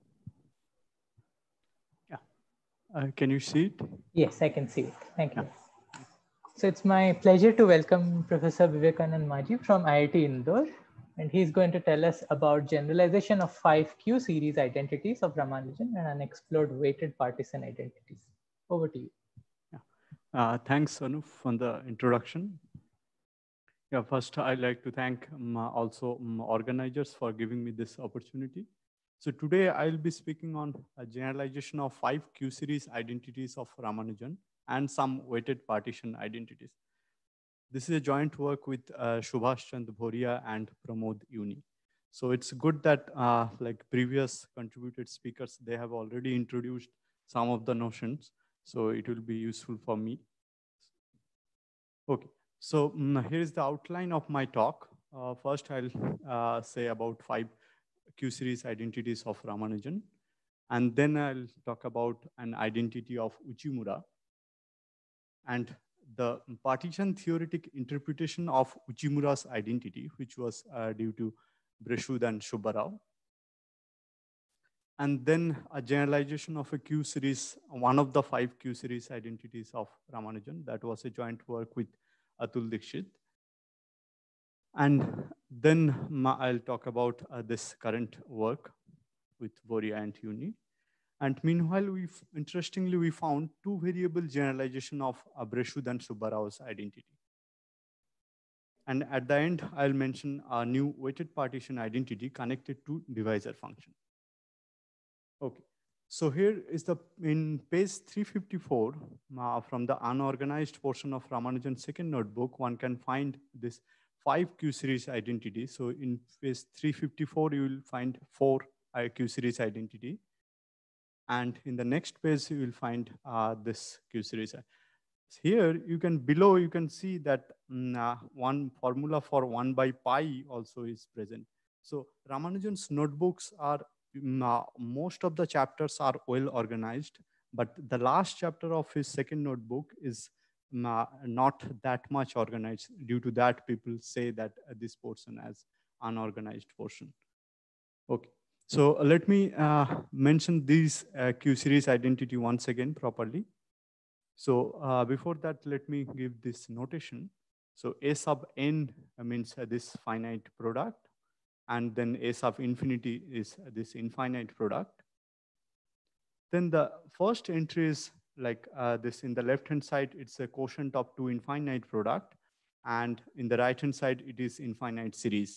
[SPEAKER 9] Yeah, can you see it?
[SPEAKER 2] Yes, I can see it. Thank you. So it's my pleasure to welcome Professor Vivekanand Majhi from IIT Indore. And he's going to tell us about generalization of 5 Q-series identities of Ramanujan and unexplored weighted partition identities. Over to you.
[SPEAKER 9] Yeah. Thanks, Anup, for the introduction. Yeah, first, I'd like to thank also organizers for giving me this opportunity. So today, I'll be speaking on a generalization of 5 Q-series identities of Ramanujan and some weighted partition identities. This is a joint work with Subhash Chandra Bhoria and Pramod Uni. So it's good that like previous contributed speakers, they have already introduced some of the notions. So it will be useful for me. Okay, so here is the outline of my talk. First, I'll say about 5 Q-series identities of Ramanujan. And then I'll talk about an identity of Uchimura and the partition theoretic interpretation of Uchimura's identity, which was due to Breshud and Subba Rao. And then a generalization of a Q-series, one of the 5 Q-series identities of Ramanujan. That was a joint work with Atul Dikshit. And then I'll talk about this current work with Bhoria and Uni. And meanwhile, interestingly, we found 2 variable generalization of Breshud and Subba Rao's identity. And at the end, I'll mention a new weighted partition identity connected to divisor function. Okay, so here is in page 354, from the unorganized portion of Ramanujan's second notebook, one can find this 5 Q-series identity. So in page 354, you will find 4 Q-series identity. And in the next page, you will find this Q-series. Here, below you can see that one formula for 1 by pi also is present. So Ramanujan's notebooks are, most of the chapters are well organized, but the last chapter of his second notebook is not that much organized. Due to that, people say that this portion as unorganized portion. Okay. So let me mention these Q-series identity once again properly. So before that, let me give this notation. So A sub n means this finite product, and then A sub infinity is this infinite product. Then the first entry is like this in the left-hand side, it's a quotient of 2 infinite product, and in the right-hand side, it is infinite series.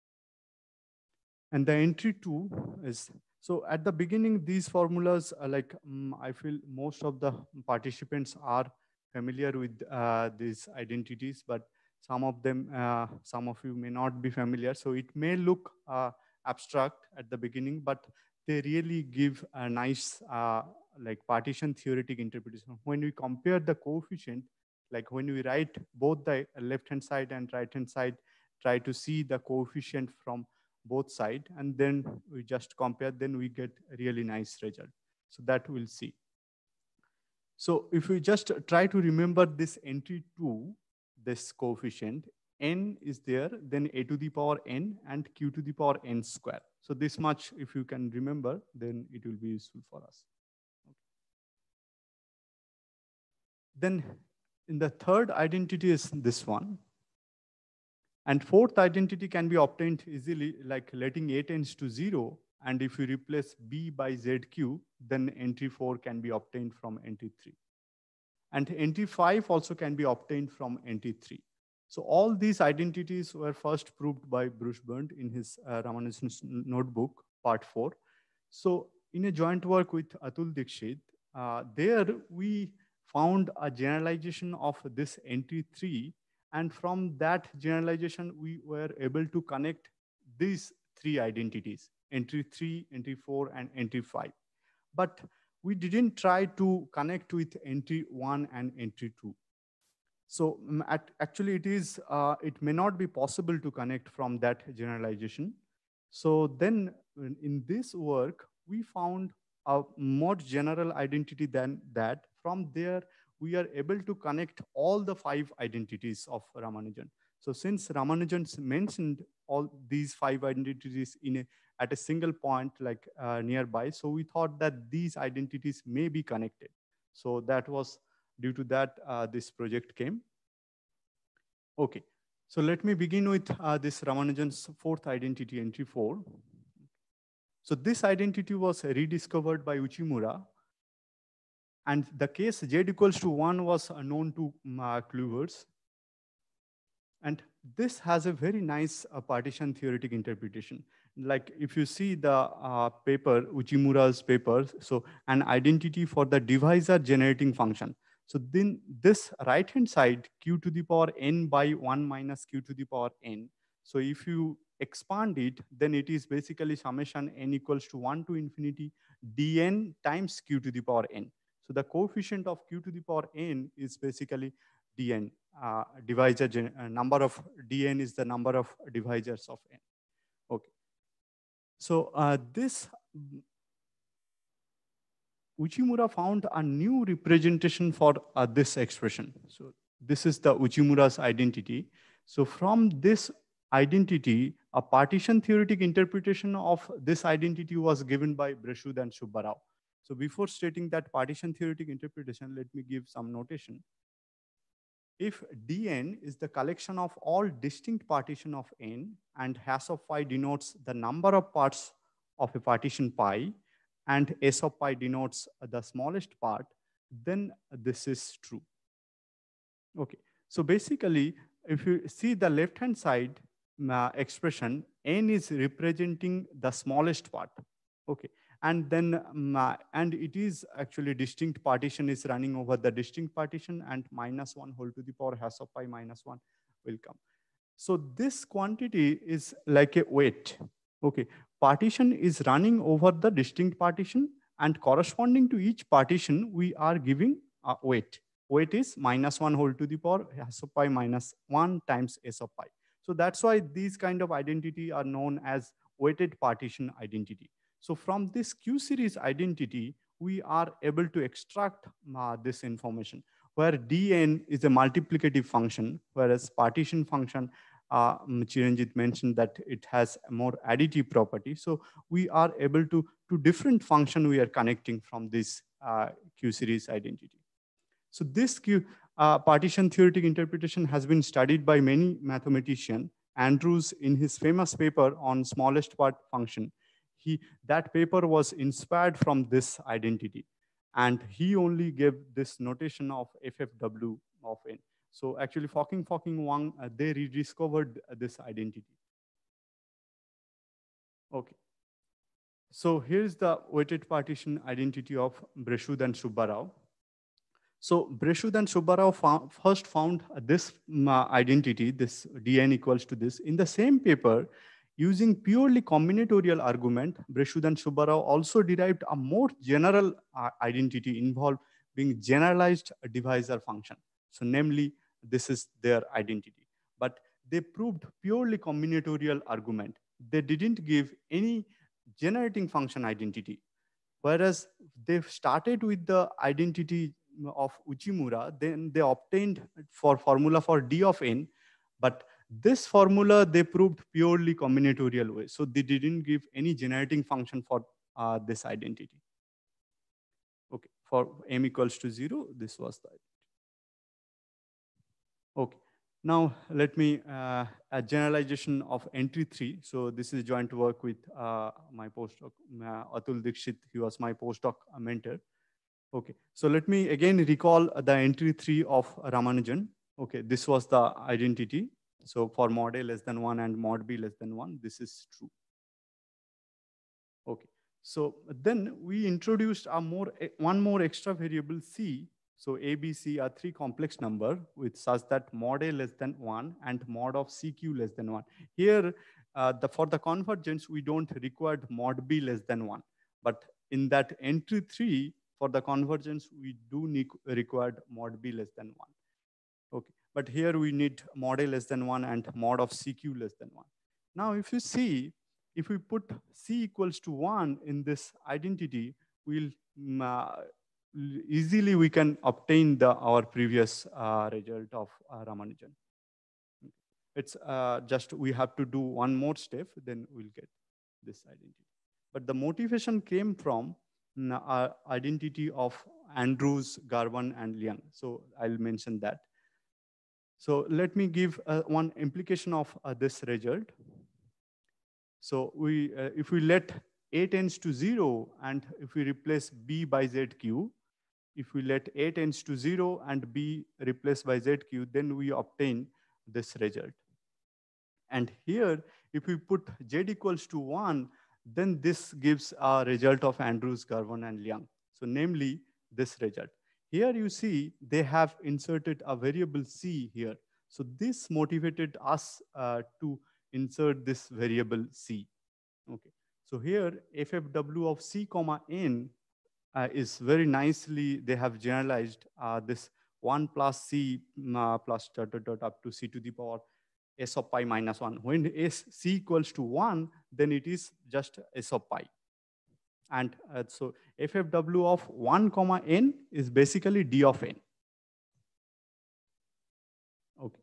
[SPEAKER 9] And the entry 2 is, so at the beginning, these formulas are like, I feel most of the participants are familiar with these identities, but some of them, some of you may not be familiar. So it may look abstract at the beginning, but they really give a nice like partition theoretic interpretation. When we compare the coefficient, like when we write both the left-hand side and right-hand side, try to see the coefficient from both sides, and then we just compare, then we get a really nice result. So that we'll see. So if we just try to remember this entry 2, this coefficient, n is there, then a to the power n and q to the power n square. So this much, if you can remember, then it will be useful for us. Okay. Then in the third identity is this one. And fourth identity can be obtained easily, like letting a tends to 0 And if you replace B by ZQ, then entry 4 can be obtained from entry 3. And entry 5 also can be obtained from entry 3. So all these identities were first proved by Bruce Bund in his Ramanujan's notebook, part 4. So in a joint work with Atul Dikshit, there we found a generalization of this entry 3. And from that generalization, we were able to connect these 3 identities, entry 3, entry 4, and entry 5. But we didn't try to connect with entry 1 and entry 2. So actually it may not be possible to connect from that generalization. So then in this work, we found a more general identity than that. From there, we are able to connect all the 5 identities of Ramanujan. So since Ramanujan mentioned all these 5 identities at a single point like nearby, so we thought that these identities may be connected. So that was due to that this project came. Okay, so let me begin with this Ramanujan's 4th identity, entry 4. So this identity was rediscovered by Uchimura, and the case Z equals to 1 was known to Kluivert. And this has a very nice partition theoretic interpretation. Like if you see the paper, Uchimura's paper, so an identity for the divisor generating function. So then this right-hand side, q to the power n by 1 minus q to the power n. So if you expand it, then it is basically summation n equals to 1 to infinity dn times q to the power n. So the coefficient of q to the power n is basically dn. Number of dn is the number of divisors of n. Okay. So this Uchimura found a new representation for this expression. So this is the Uchimura's identity. So from this identity, a partition theoretic interpretation of this identity was given by Breshud and Subbarao. So before stating that partition theoretic interpretation, let me give some notation. If Dn is the collection of all distinct partition of n and hash of phi denotes the number of parts of a partition pi, and s of pi denotes the smallest part, then this is true. Okay, so basically, if you see the left-hand side expression, n is representing the smallest part. Okay, and then and it is actually distinct partition is running over the distinct partition, and minus 1 whole to the power hash of pi minus 1 will come. So this quantity is like a weight. Okay, partition is running over the distinct partition, and corresponding to each partition, we are giving a weight. Weight is minus 1 whole to the power hash of pi minus 1 times s of pi. So that's why these kind of identity are known as weighted partition identity. So from this Q series identity, we are able to extract this information, where Dn is a multiplicative function, whereas partition function, Chiranjit mentioned that it has a more additive property. So we are able to different function we are connecting from this Q series identity. So this partition theoretic interpretation has been studied by many mathematicians. Andrews, in his famous paper on smallest part function, that paper was inspired from this identity. And he only gave this notation of FFW of n. So actually, Focking Wang, they rediscovered this identity. Okay. So here's the weighted partition identity of Breshud and Subbarao. So Breshud and Subbarao first found this identity, this Dn equals to this. In the same paper, using purely combinatorial argument, Breshud and Subbarao also derived a more general identity involving generalized divisor function. So namely, this is their identity. But they proved purely combinatorial argument. They didn't give any generating function identity. Whereas they started with the identity of Uchimura, then they obtained for formula for D of n, but this formula they proved purely combinatorial way. So they didn't give any generating function for this identity. Okay, for m equals to 0, this was the identity. Okay, Now, let me, a generalization of entry 3. So this is joint work with my postdoc, Atul Dikshit. He was my postdoc mentor. Okay, so let me again recall the entry 3 of Ramanujan. Okay, this was the identity. So for mod A less than 1 and mod B less than 1, this is true. Okay, so then we introduced one more extra variable C. So A, B, C are 3 complex number with such that mod A less than 1 and mod of CQ less than 1. Here, for the convergence, we don't require mod B less than 1. But in that entry 3, for the convergence, we do require mod B less than 1. Okay, but here we need mod A less than 1 and mod of CQ less than 1. Now, if you see, if we put C equals to 1 in this identity, we'll easily we can obtain our previous result of Ramanujan. It's just we have to do one more step, then we'll get this identity. But the motivation came from identity of Andrews, Garvan, and Liang. So I'll mention that. So let me give one implication of this result. So if we let A tends to 0 and if we replace B by ZQ, if we let A tends to 0 and B replaced by ZQ, then we obtain this result. And here, if we put Z equals to 1, then this gives a result of Andrews, Garvan, and Liang. So namely, this result. Here you see they have inserted a variable C here. So this motivated us to insert this variable C. Okay. So here FFW of C comma N is very nicely, they have generalized this 1 plus C plus dot, dot, dot, up to C to the power S of pi minus 1. When C equals to 1, then it is just S of pi. And so FFW of 1 comma N is basically D of N. Okay.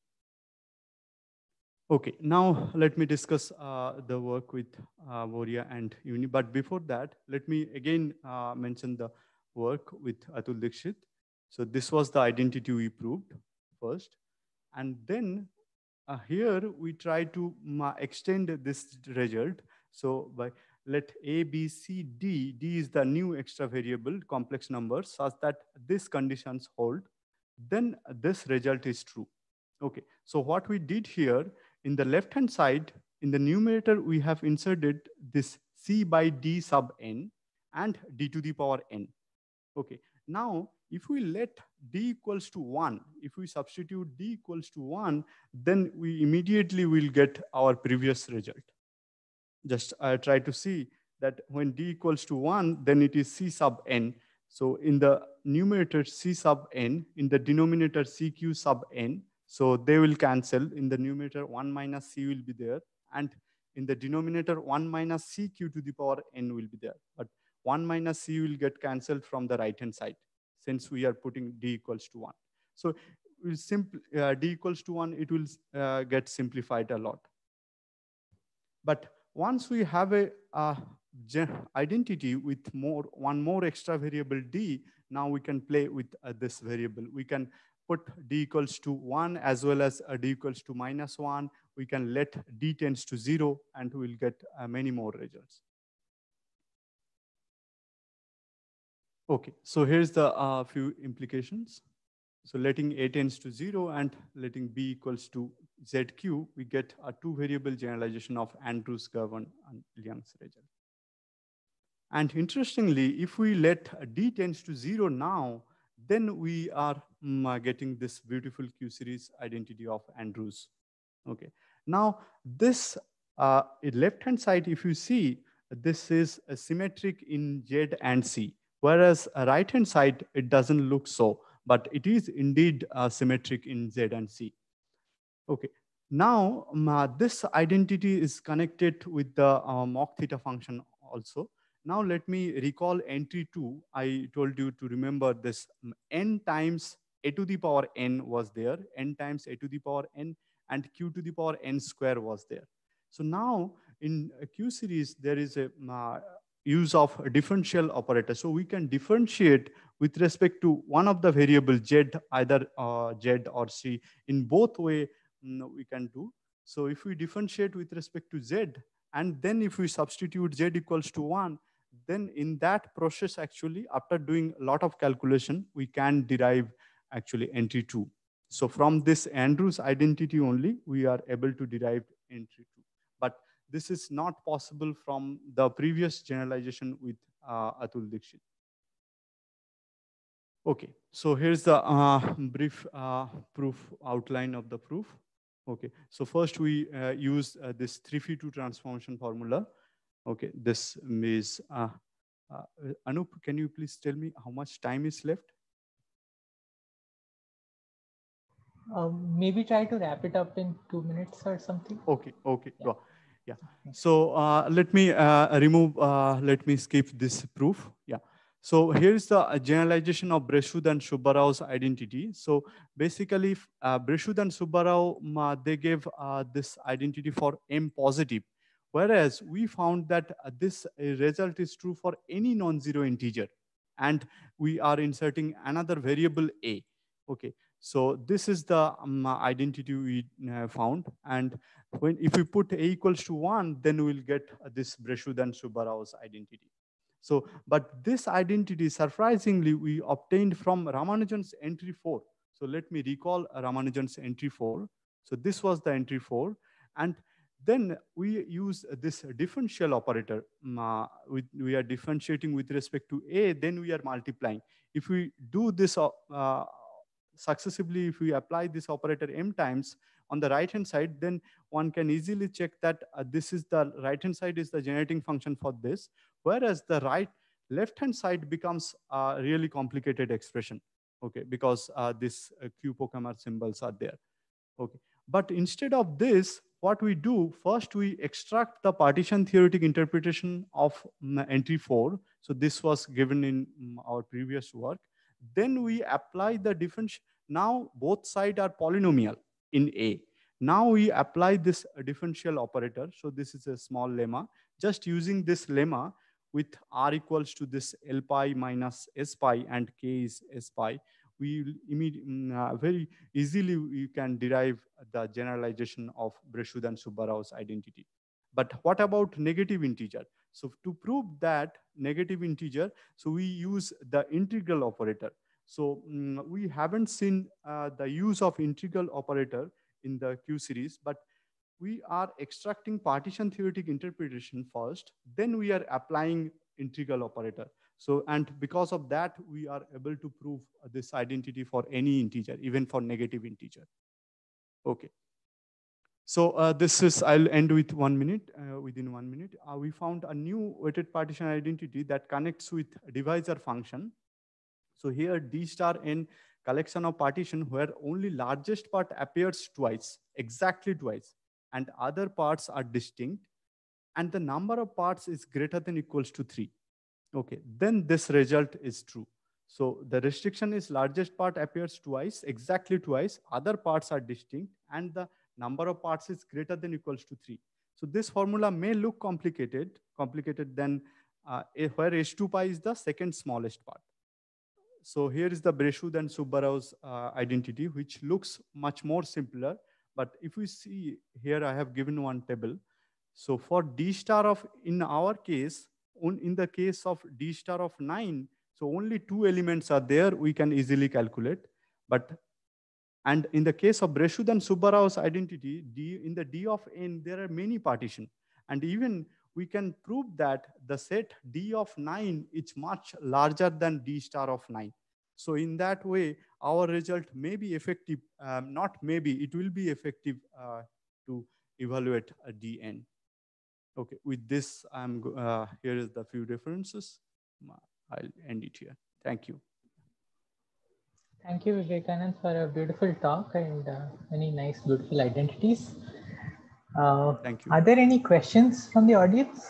[SPEAKER 9] Okay, now let me discuss the work with Voria and Uni. But before that, let me again mention the work with Atul Dikshit. So this was the identity we proved first. And then here we try to extend this result. So by let A, B, C, D, D is the new extra variable complex number such that these conditions hold, then this result is true. Okay, so what we did here, in the left-hand side, in the numerator, we have inserted this C by D sub n and D to the power n. Okay, now if we let D equals to 1, if we substitute D equals to 1, then we immediately will get our previous result. Just try to see that when D equals to 1, then it is C sub n. So in the numerator C sub n, in the denominator CQ sub n, so they will cancel. In the numerator 1 minus C will be there. And in the denominator 1 minus CQ to the power n will be there. But 1 minus C will get cancelled from the right-hand side since we are putting D equals to 1. So we'll D equals to 1, it will get simplified a lot. But once we have a identity with one more extra variable D, now we can play with this variable. We can put D equals to 1 as well as D equals to minus 1. We can let D tends to 0 and we'll get many more results. Okay, so here's the few implications. So letting A tends to 0 and letting B equals to ZQ, we get a 2-variable generalization of Andrews, Garvan, and Liang's result. And interestingly, if we let D tends to 0 now, then we are getting this beautiful Q-series identity of Andrews. Okay, now this left-hand side, if you see, this is symmetric in Z and C, whereas right-hand side, it doesn't look so, but it is indeed symmetric in Z and C. Okay, now this identity is connected with the mock theta function also. Now let me recall entry 2. I told you to remember this n times a to the power n was there, n times a to the power n, and q to the power n square was there. So now in Q series, there is a use of a differential operator. So we can differentiate with respect to one of the variable z, either z or c. In both way we can do. So if we differentiate with respect to z, and then if we substitute z equals to 1, then in that process, actually, after doing a lot of calculation, we can derive actually entry 2. So from this Andrews identity only, we are able to derive entry 2. But this is not possible from the previous generalization with Atul Dixit. Okay, so here's the brief proof outline of the proof. Okay, so first we use this 3phi2 transformation formula. Okay, this is, Anup, can you please tell me how much time is left?
[SPEAKER 2] Maybe try to wrap it up in 2 minutes or something.
[SPEAKER 9] Okay, okay, yeah. So let me skip this proof. Yeah. So here's the generalization of Breshud and Subbarau's identity. So basically, Breshud and Subbarau, they gave this identity for M positive, whereas we found that this result is true for any non-zero integer, and we are inserting another variable A. Okay, so this is the identity we found, and if we put A equals to 1, then we'll get this Breshud and Subbarau's identity. So, but this identity, surprisingly, we obtained from Ramanujan's entry 4. So let me recall Ramanujan's entry 4. So this was the entry 4. And then we use this differential operator. We are differentiating with respect to A, then we are multiplying. If we do this successively, if we apply this operator M times on the right-hand side, then one can easily check that this is the right-hand side is the generating function for this, whereas the left-hand side becomes a really complicated expression, okay, because this Q-Pokemer symbols are there, okay. But instead of this, what we do, first we extract the partition theoretic interpretation of entry 4. So this was given in our previous work. Then we apply the differential. Now both sides are polynomial in A. Now we apply this differential operator. So this is a small lemma. Just using this lemma with R equals to this L pi minus S pi and K is S pi, we very easily we can derive the generalization of Breshud and Subbarau's identity. But what about negative integer? So to prove that negative integer, so we use the integral operator. So we haven't seen the use of integral operator in the Q series, but we are extracting partition theoretic interpretation first, then we are applying integral operator. So, and because of that, we are able to prove this identity for any integer, even for negative integer. Okay. So this is, I'll end with 1 minute, within 1 minute. We found a new weighted partition identity that connects with divisor function. So here D star n collection of partition where only largest part appears twice, exactly twice, and other parts are distinct, and the number of parts is greater than equals to 3. Okay, then this result is true. So the restriction is largest part appears twice, exactly twice, other parts are distinct, and the number of parts is greater than equals to 3. So this formula may look complicated than where H2 pi is the second smallest part. So here is the Breshud and Subbarau's identity, which looks much more simpler. But if we see here, I have given one table. So for D star of, in our case, in the case of D star of 9, so only 2 elements are there, we can easily calculate. And in the case of Breshud and Subbarau's identity, in the D of n, there are many partitions. And even we can prove that the set D of 9 is much larger than D star of 9. So in that way, our result may be effective, not maybe, it will be effective to evaluate a Dn. Okay, with this, here is the few references. I'll end it here. Thank you.
[SPEAKER 2] Thank you, Vivekanand, for a beautiful talk and many nice, beautiful identities.
[SPEAKER 9] Thank you.
[SPEAKER 2] Are there any questions from the audience?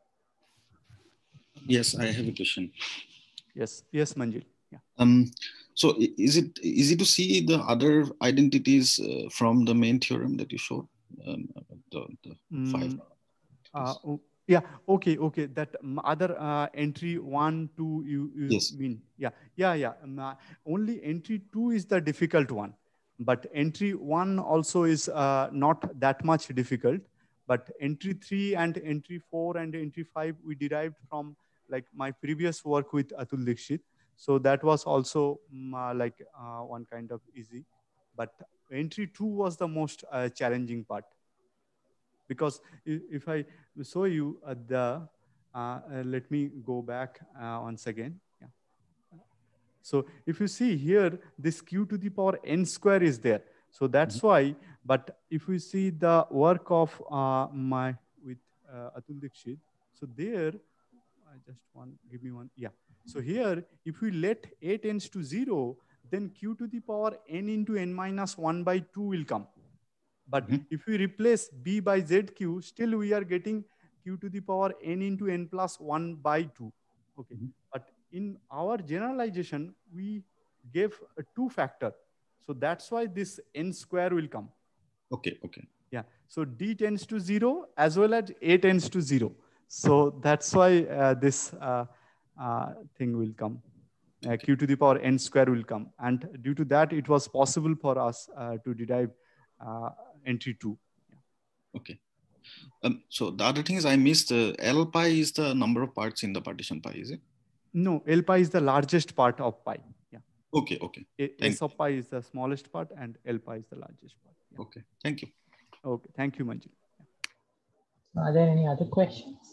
[SPEAKER 4] Yes, I have a question.
[SPEAKER 9] Yes, Manjil. Yeah.
[SPEAKER 4] So is it easy to see the other identities from the main theorem that you showed? The 5.
[SPEAKER 9] Yeah. Okay. Okay. That other entry 1, 2, you
[SPEAKER 4] Yes.
[SPEAKER 9] mean? Yeah. Yeah. Yeah. Only entry 2 is the difficult one, but entry 1 also is not that much difficult. But entry 3 and entry 4 and entry 5 we derived from like my previous work with Atul Dixit. So that was also like one kind of easy. But entry 2 was the most challenging part. Because if I show you let me go back once again. Yeah. So if you see here, this q to the power n square is there. So that's why, but if we see the work of with Atul Dixit, so there, give me one. Yeah. So here, if we let a tends to 0, then q to the power n into n minus 1 by 2 will come. But if we replace b by zq, still we are getting q to the power n into n plus 1 by 2. Okay. But in our generalization, we gave a 2 factor. So that's why this n square will come.
[SPEAKER 4] Okay. Okay.
[SPEAKER 9] Yeah. So d tends to 0 as well as a tends to 0. So that's why this thing will come. Q to the power n square will come. And due to that, it was possible for us to derive entry 2.
[SPEAKER 4] Okay. So the other thing is I missed L pi is the number of parts in the partition pi, is it?
[SPEAKER 9] No, L pi is the largest part of pi. Yeah.
[SPEAKER 4] Okay. Okay.
[SPEAKER 9] S of pi is the smallest part and L pi is the largest part.
[SPEAKER 4] Yeah. Okay. Thank you.
[SPEAKER 9] Okay. Thank you, Manjul.
[SPEAKER 2] Yeah. Are there any other questions?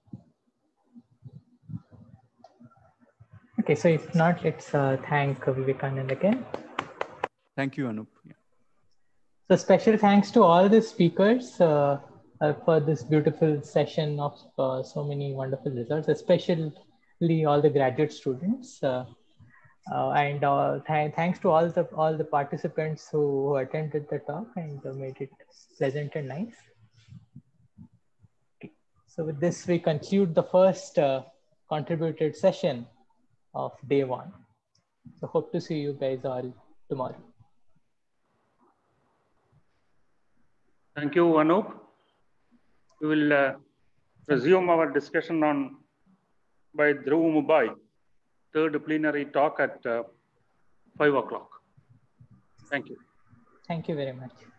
[SPEAKER 2] Okay, so if not, let's thank Vivekanand again.
[SPEAKER 9] Thank you, Anup. Yeah.
[SPEAKER 2] So special thanks to all the speakers for this beautiful session of so many wonderful results, especially all the graduate students. And thanks to all the participants who attended the talk and made it pleasant and nice. Okay. So with this, we conclude the first contributed session of day 1. So hope to see you guys all tomorrow.
[SPEAKER 1] Thank you, Anup. We will resume our discussion on by Dhruv Mubai, third plenary talk at 5 o'clock. Thank you.
[SPEAKER 2] Thank you very much.